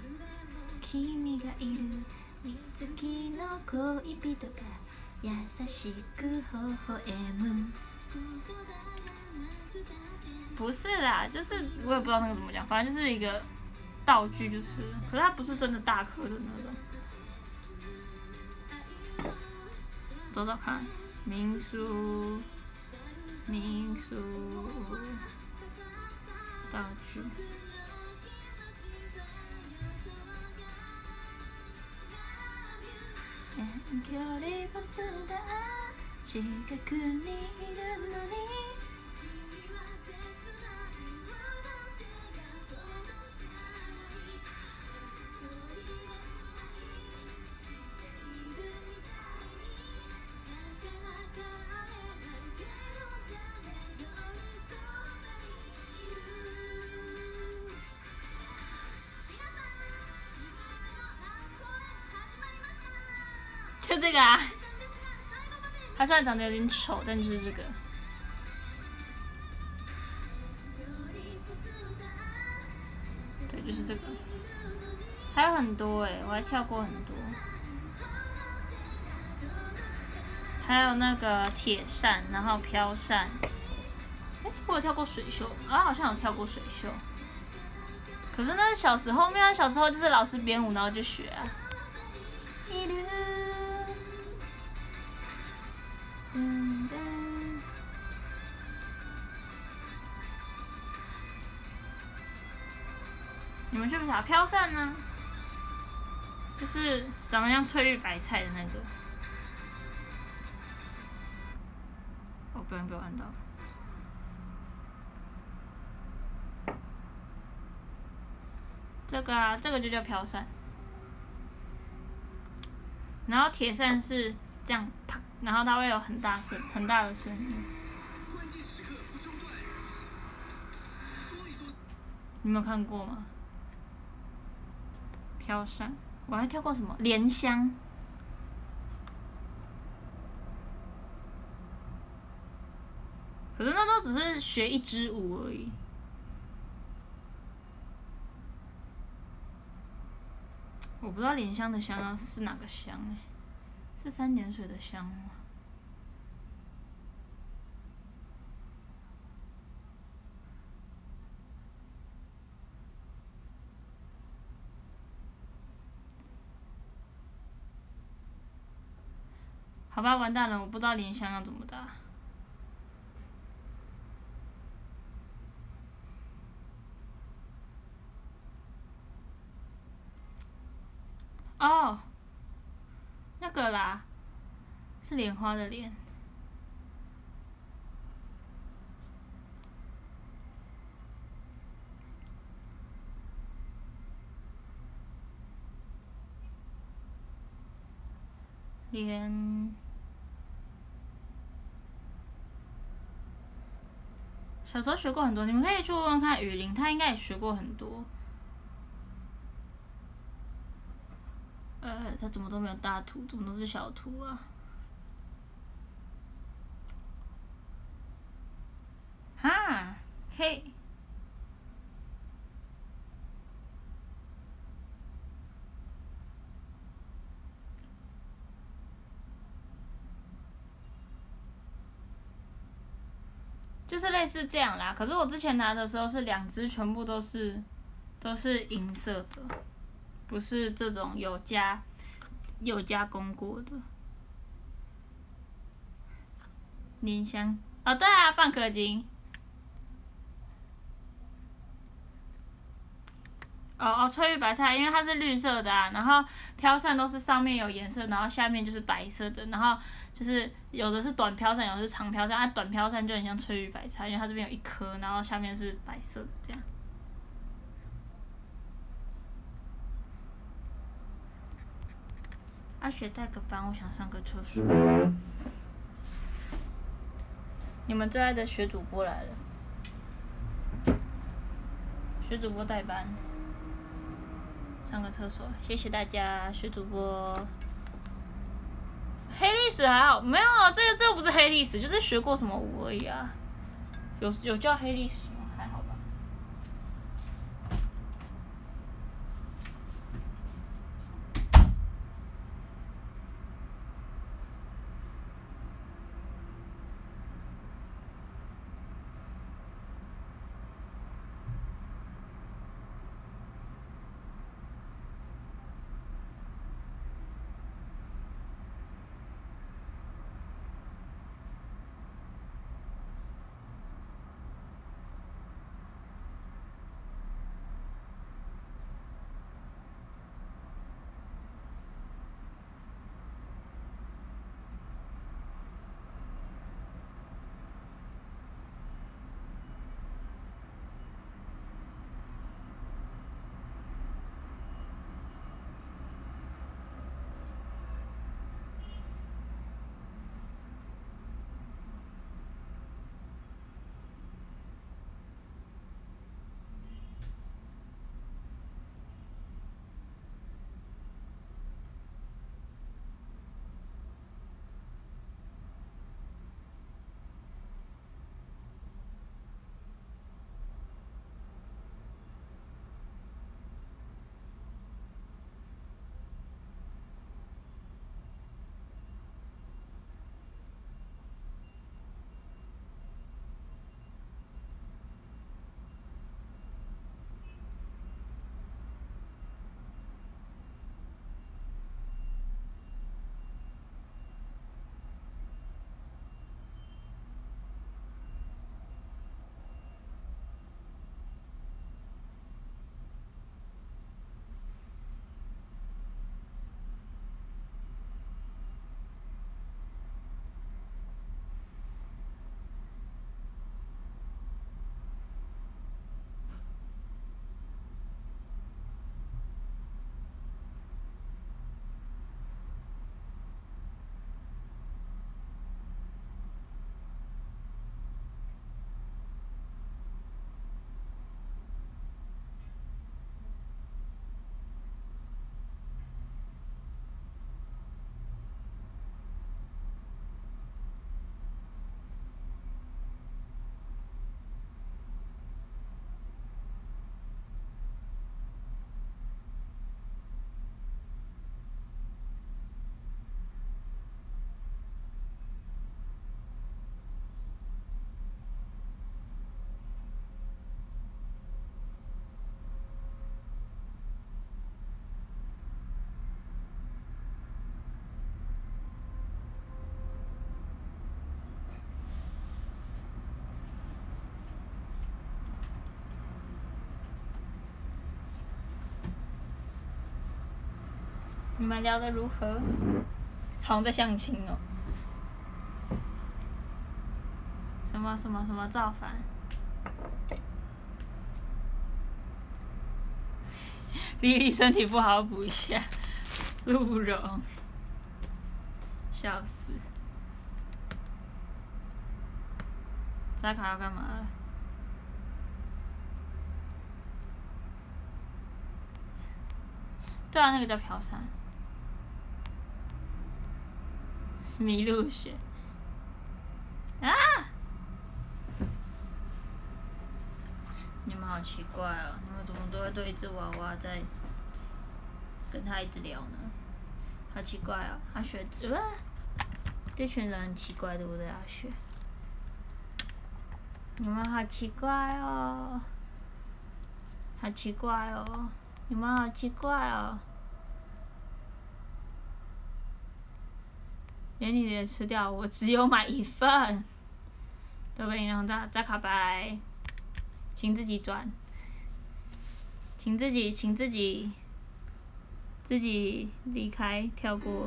S1: 不是啦，就是我也不知道那个怎么讲，反正就是一个道具，就是，可是它不是真的大颗的那种。找找看，民俗，民俗道具。就这个啊，它虽然长得有点丑，但就是这个。对，就是这个。还有很多哎、欸，我还跳过很多。还有那个铁扇，然后飘扇。哎、欸，我有跳过水袖啊，好像有跳过水袖。可是那是小时候，没有小时候就是老师编舞，然后就学啊。嗯的。你们去不晓飘扇呢？就是长得像翠绿白菜的那个。哦，不然被我按到了。这个啊，这个就叫飘扇。然后铁扇是这样啪。然后它会有很大声、很大的声音。你没有看过吗？飘扇，我还跳过什么莲香？可是那都只是学一支舞而已。我不知道莲香的香是哪个香哎、欸。是三点水的香吗？好吧，完蛋了，我不知道莲香要怎么打。哦。那个啦，是莲花的莲。莲。小时候学过很多，你们可以去问问看雨林，他应该也学过很多。呃，他怎么都没有大图，怎么都是小图啊？哈，嘿。就是类似这样啦，可是我之前拿的时候是两只全部都是都是银色的，不是这种有加有加工过的。 林香，哦对啊，半颗金。哦哦，翠玉白菜，因为它是绿色的啊，然后飘扇都是上面有颜色，然后下面就是白色的，然后就是有的是短飘扇，有的是长飘扇，啊，短飘扇就很像翠玉白菜，因为它这边有一颗，然后下面是白色的这样。阿雪带个班，我想上个厕所。你们最爱的学主播来了，学主播代班。上个厕所，谢谢大家，学主播。黑历史还好，没有啊，这个这个不是黑历史，就是学过什么舞而已啊。有有叫黑历史吗？还好吧。你们聊得如何？好像在相亲哦。什么什么什么造反？丽丽身体不好，补一下。鹿茸，笑死！扎卡要干嘛了？对啊，那个叫飘散。麋鹿血。啊！你们好奇怪哦，你们怎么都会对一只娃娃在跟他一直聊呢？好奇怪哦，阿雪，呃，这群人很奇怪，对不对，阿雪？你们好奇怪哦，好奇怪哦，你们好奇怪哦。 连你的也吃掉，我只有买一份。都被你弄到扎卡白，请自己转，请自己，请自己，自己离开，跳过。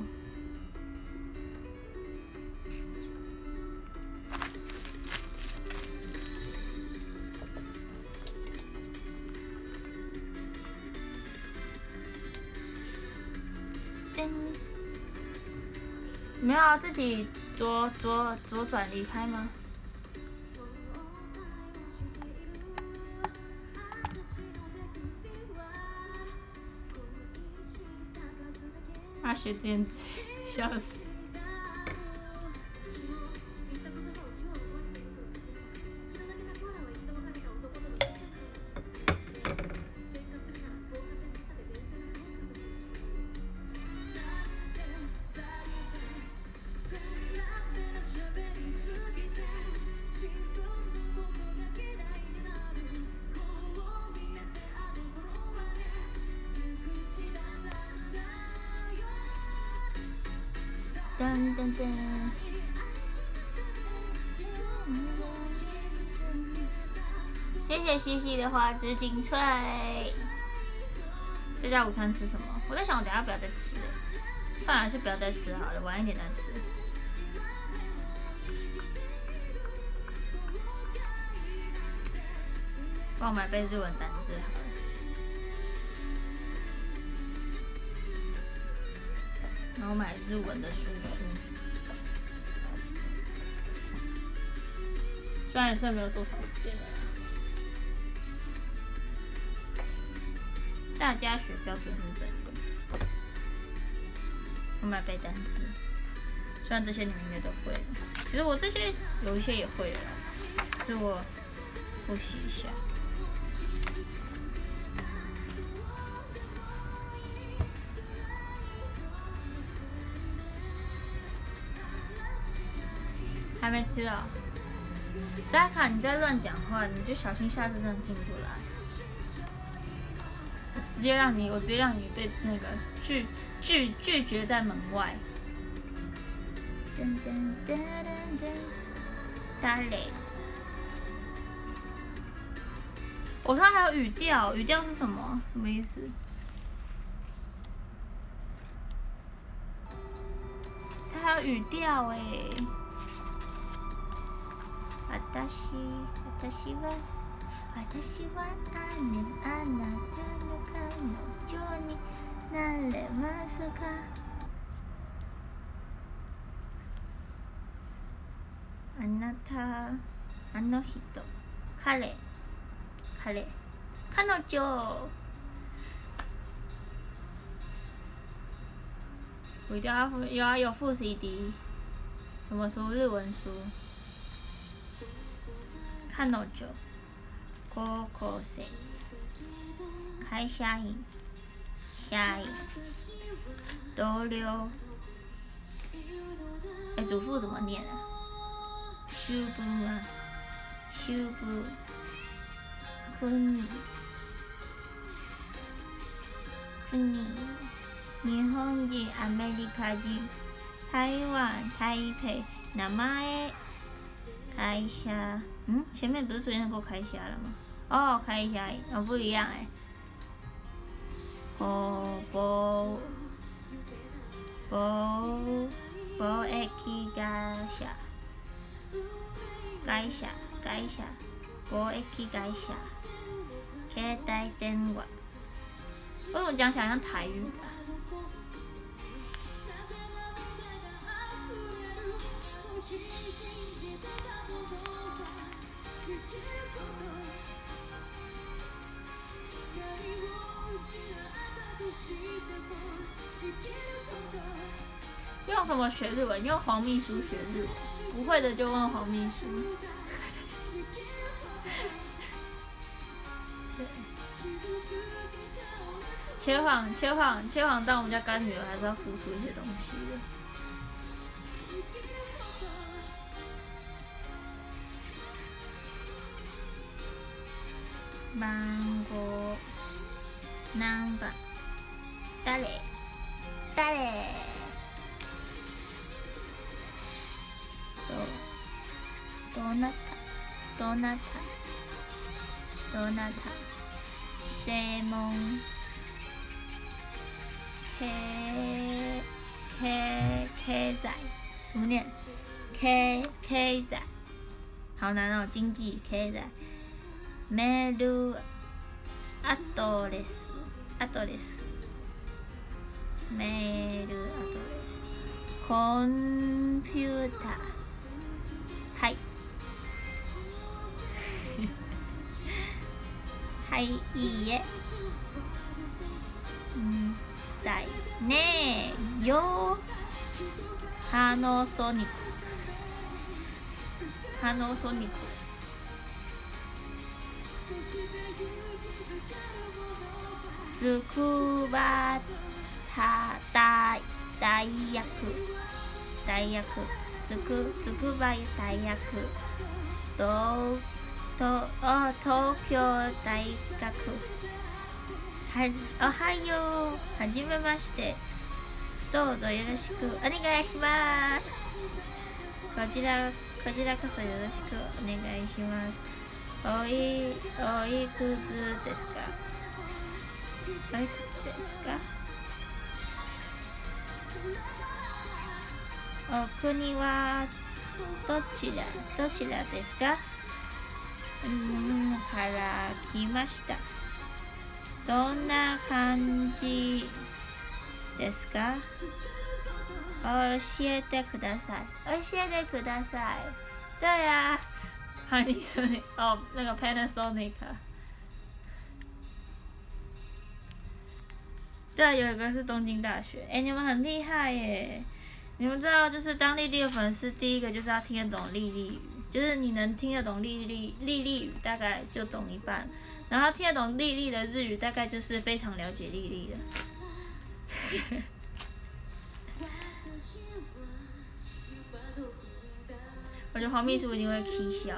S1: 没有啊，自己左左左转离开吗？大学兼职，笑死！噔噔噔！谢谢西西的花枝精粹。这家午餐吃什么？我在想，我等下不要再吃了，算了，还是不要再吃好了，晚一点再吃。帮我买杯日文单字好了。然后买日文的书书，虽然剩没有多少时间了，大家学标准日本文。我买背单词，虽然这些你们应该都会了，其实我这些有一些也会了，是我复习一下。还没吃哦，扎卡，你再乱讲话，你就小心下次真的进不来。我直接让你，我直接让你被那个拒拒拒绝在门外。噔噔噔噔噔，打雷。我看还有语调，语调是什么？什么意思？它还有语调哎。私私は私はあねあなたの彼女になれますか？あなたあの人彼彼彼女。我一定要附有啊有附 C D， 什么书？日文书。彼女、高校生、会社員、社員、同僚。哎，主妇怎么念啊？主婦啊，主婦、国、国、日本人、アメリカ人、台湾、台北、名前、会社。嗯，前面不是出现过开虾了吗？哦，开虾，哦不一样哎。哦，无无无駅会社，会社会社，无駅会社，携帯電話。为什么讲起来像台语啊？用什么学日文？用黄秘书学日文，不会的就问黄秘书。切换切换切换到我们家干女儿，还是要付出一些东西的。番号何番？誰？誰？ どなたどなたどなた専門経経経済怎么念？経経済好难哦，经济経済メールアドレスアドレスメールアドレスコンピューターはいはいいいえうんさいねえよパナソニックパナソニックつくばた大大学大学つくつくば大学とと東京大学はおはようはじめましてどうぞよろしくお願いしますこちらこちらこそよろしくお願いしますおいおいくつですかおいくつですかお国はどちらどちらですかうんから来ましたどんな感じですか教えてください教えてください对呀哈尼索尼哦那个 Panasonic 对，有一个是东京大学。哎、欸，你们很厉害耶！你们知道，就是当丽丽的粉丝，第一个就是要听得懂丽丽语，就是你能听得懂丽丽丽丽语，大概就懂一半。然后听得懂丽丽的日语，大概就是非常了解丽丽的。我觉得黄秘书一定会起笑。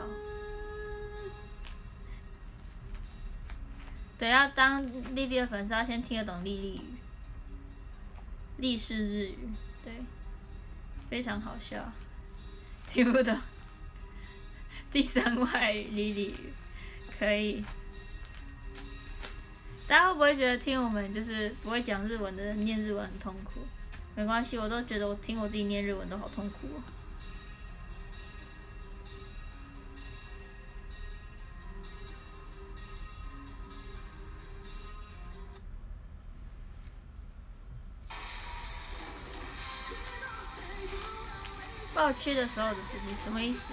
S1: 对，要当丽丽的粉丝，要先听得懂丽丽语，丽式日语，对，非常好笑，听不懂。第三外语丽丽语，可以。大家会不会觉得听我们就是不会讲日文的人念日文很痛苦？没关系，我都觉得我听我自己念日文都好痛苦哦。爆区的时候的事情什么意思？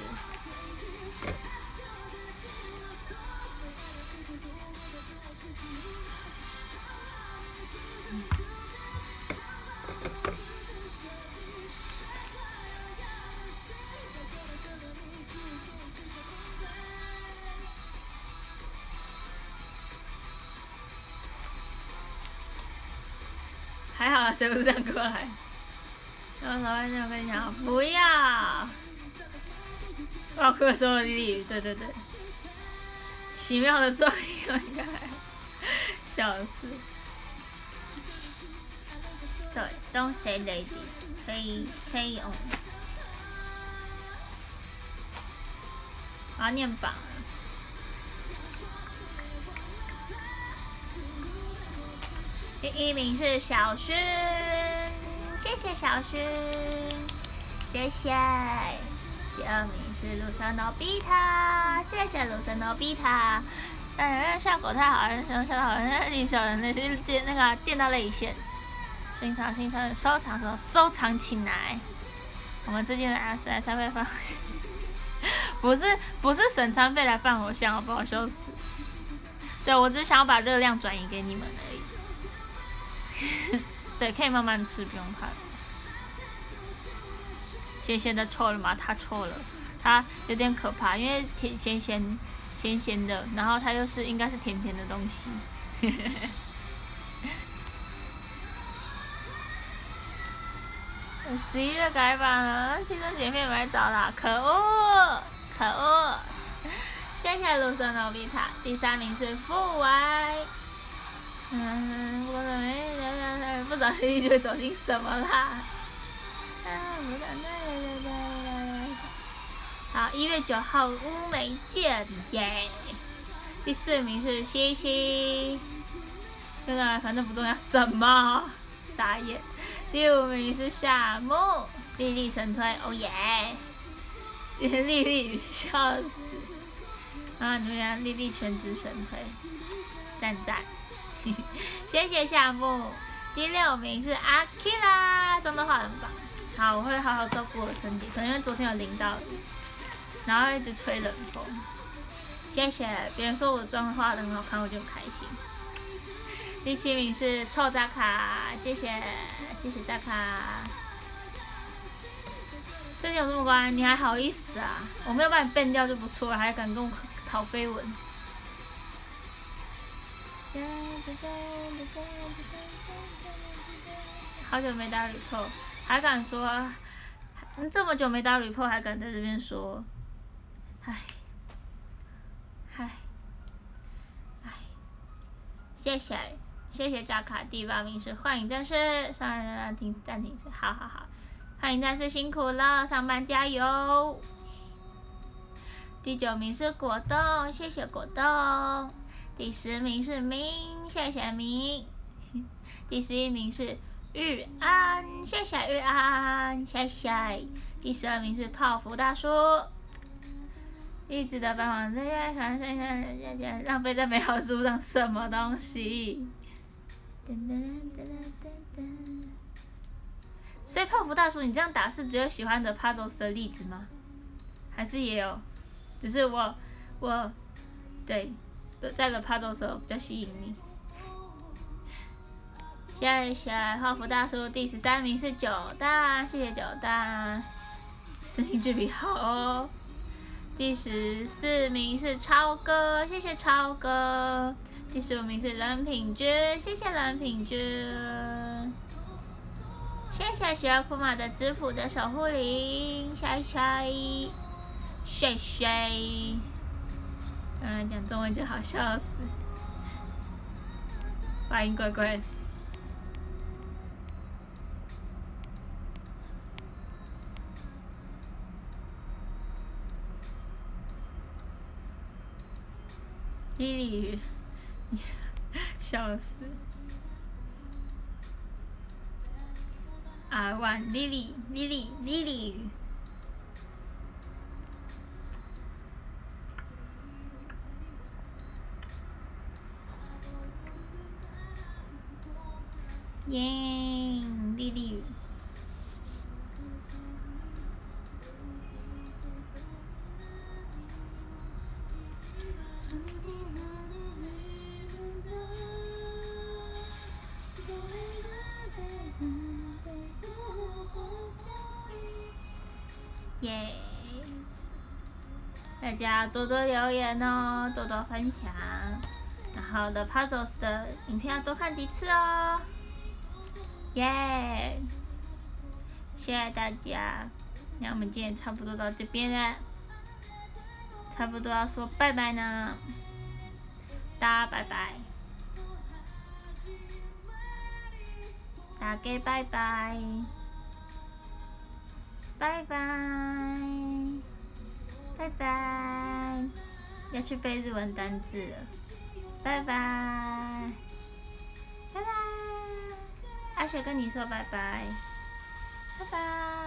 S1: 还好啊，谁不这样过来？然后老板娘跟你讲，不要。爆哭的时候的丽丽，对对对，奇妙的状态，笑死。对 ，Don't say lady， 可以可以用。我要念榜了。第一名是小薰，谢谢小薰，谢谢。第二名是鲁森诺比塔，谢谢鲁森诺比塔。嗯，效果太好了，效果好了，你小人那电那个电到泪腺。新藏新藏收藏什么？收藏起来。我们最近的 S S 才会放，不是不是省餐费来放偶像，好不好？笑死。对，我只是想要把热量转移给你们而已。对，可以慢慢吃，不用怕。咸咸的错了吗？他错了，他有点可怕，因为甜咸咸咸咸的，然后它又是应该是甜甜的东西。十一月改版了，青春姐妹买早啦，可恶，可恶！谢谢卢森诺比塔，第三名是富歪。嗯，我怎么不小心就会走进什么啦？啊，不对，对对对对。 好，一月九号乌梅见耶。第四名是西西，这个反正不重要，什么？傻眼。第五名是夏木，莉莉神推，哦耶！莉莉笑死。啊，你们俩莉莉全职神推，赞赞。谢谢夏木。第六名是阿 Kira， 妆都画得很棒。好，我会好好照顾我的身体，可能因为昨天有淋到雨，然后一直吹冷风。谢谢，别人说我妆画得很好看，我就很开心。第七名是臭扎卡，谢谢谢谢扎卡。最近有这么乖，你还好意思啊？我没有把你 ban 掉就不错了，还敢跟我讨绯闻。好久没打 report， 还敢说？这么久没打 report， 还敢在这边说？唉，唉，唉，谢谢谢谢扎卡。第八名是幻影战士，上来暂停暂停，好好好，幻影战士辛苦了，上班加油。第九名是果冻，谢谢果冻。第十名是明，谢谢明。第十一名是玉安，谢谢玉安，谢谢。第十二名是泡芙大叔，一直的帮忙，这些反正浪费在美好书上什么东西？所以泡芙大叔，你这样打是只有喜欢的 puzzles 的例子吗？还是也有？只是我我对。在的 puzzle 的时候比较吸引你。谢谢泡芙大叔。第十三名是九大，谢谢九大，声音距离好哦。第十四名是超哥，谢谢超哥。第十五名是冷品君，谢谢冷品君。谢谢喜奥库玛的质朴的守护灵，谢谢谢谢。当然讲中文就好笑死，发音怪怪的。莉莉，笑死。I want Lily, Lily, Lily。耶，莉莉。耶！大家多多留言哦，多多分享，然后 The Puzzles 的影片要多看几次哦。耶！谢谢大家，那我们今天差不多到这边了，差不多要说拜拜呢，大家拜拜，大家拜拜。拜拜，拜拜，要去背日文单字了，拜拜，拜拜，阿雪跟你说拜拜，拜拜，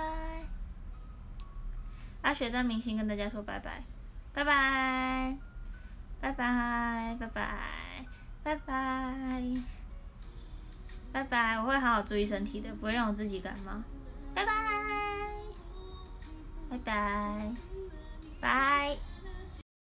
S1: 阿雪在明星跟大家说拜拜，拜拜，拜拜，拜拜，拜拜，拜拜，我会好好注意身体的，不会让我自己感冒，拜拜。拜拜，拜。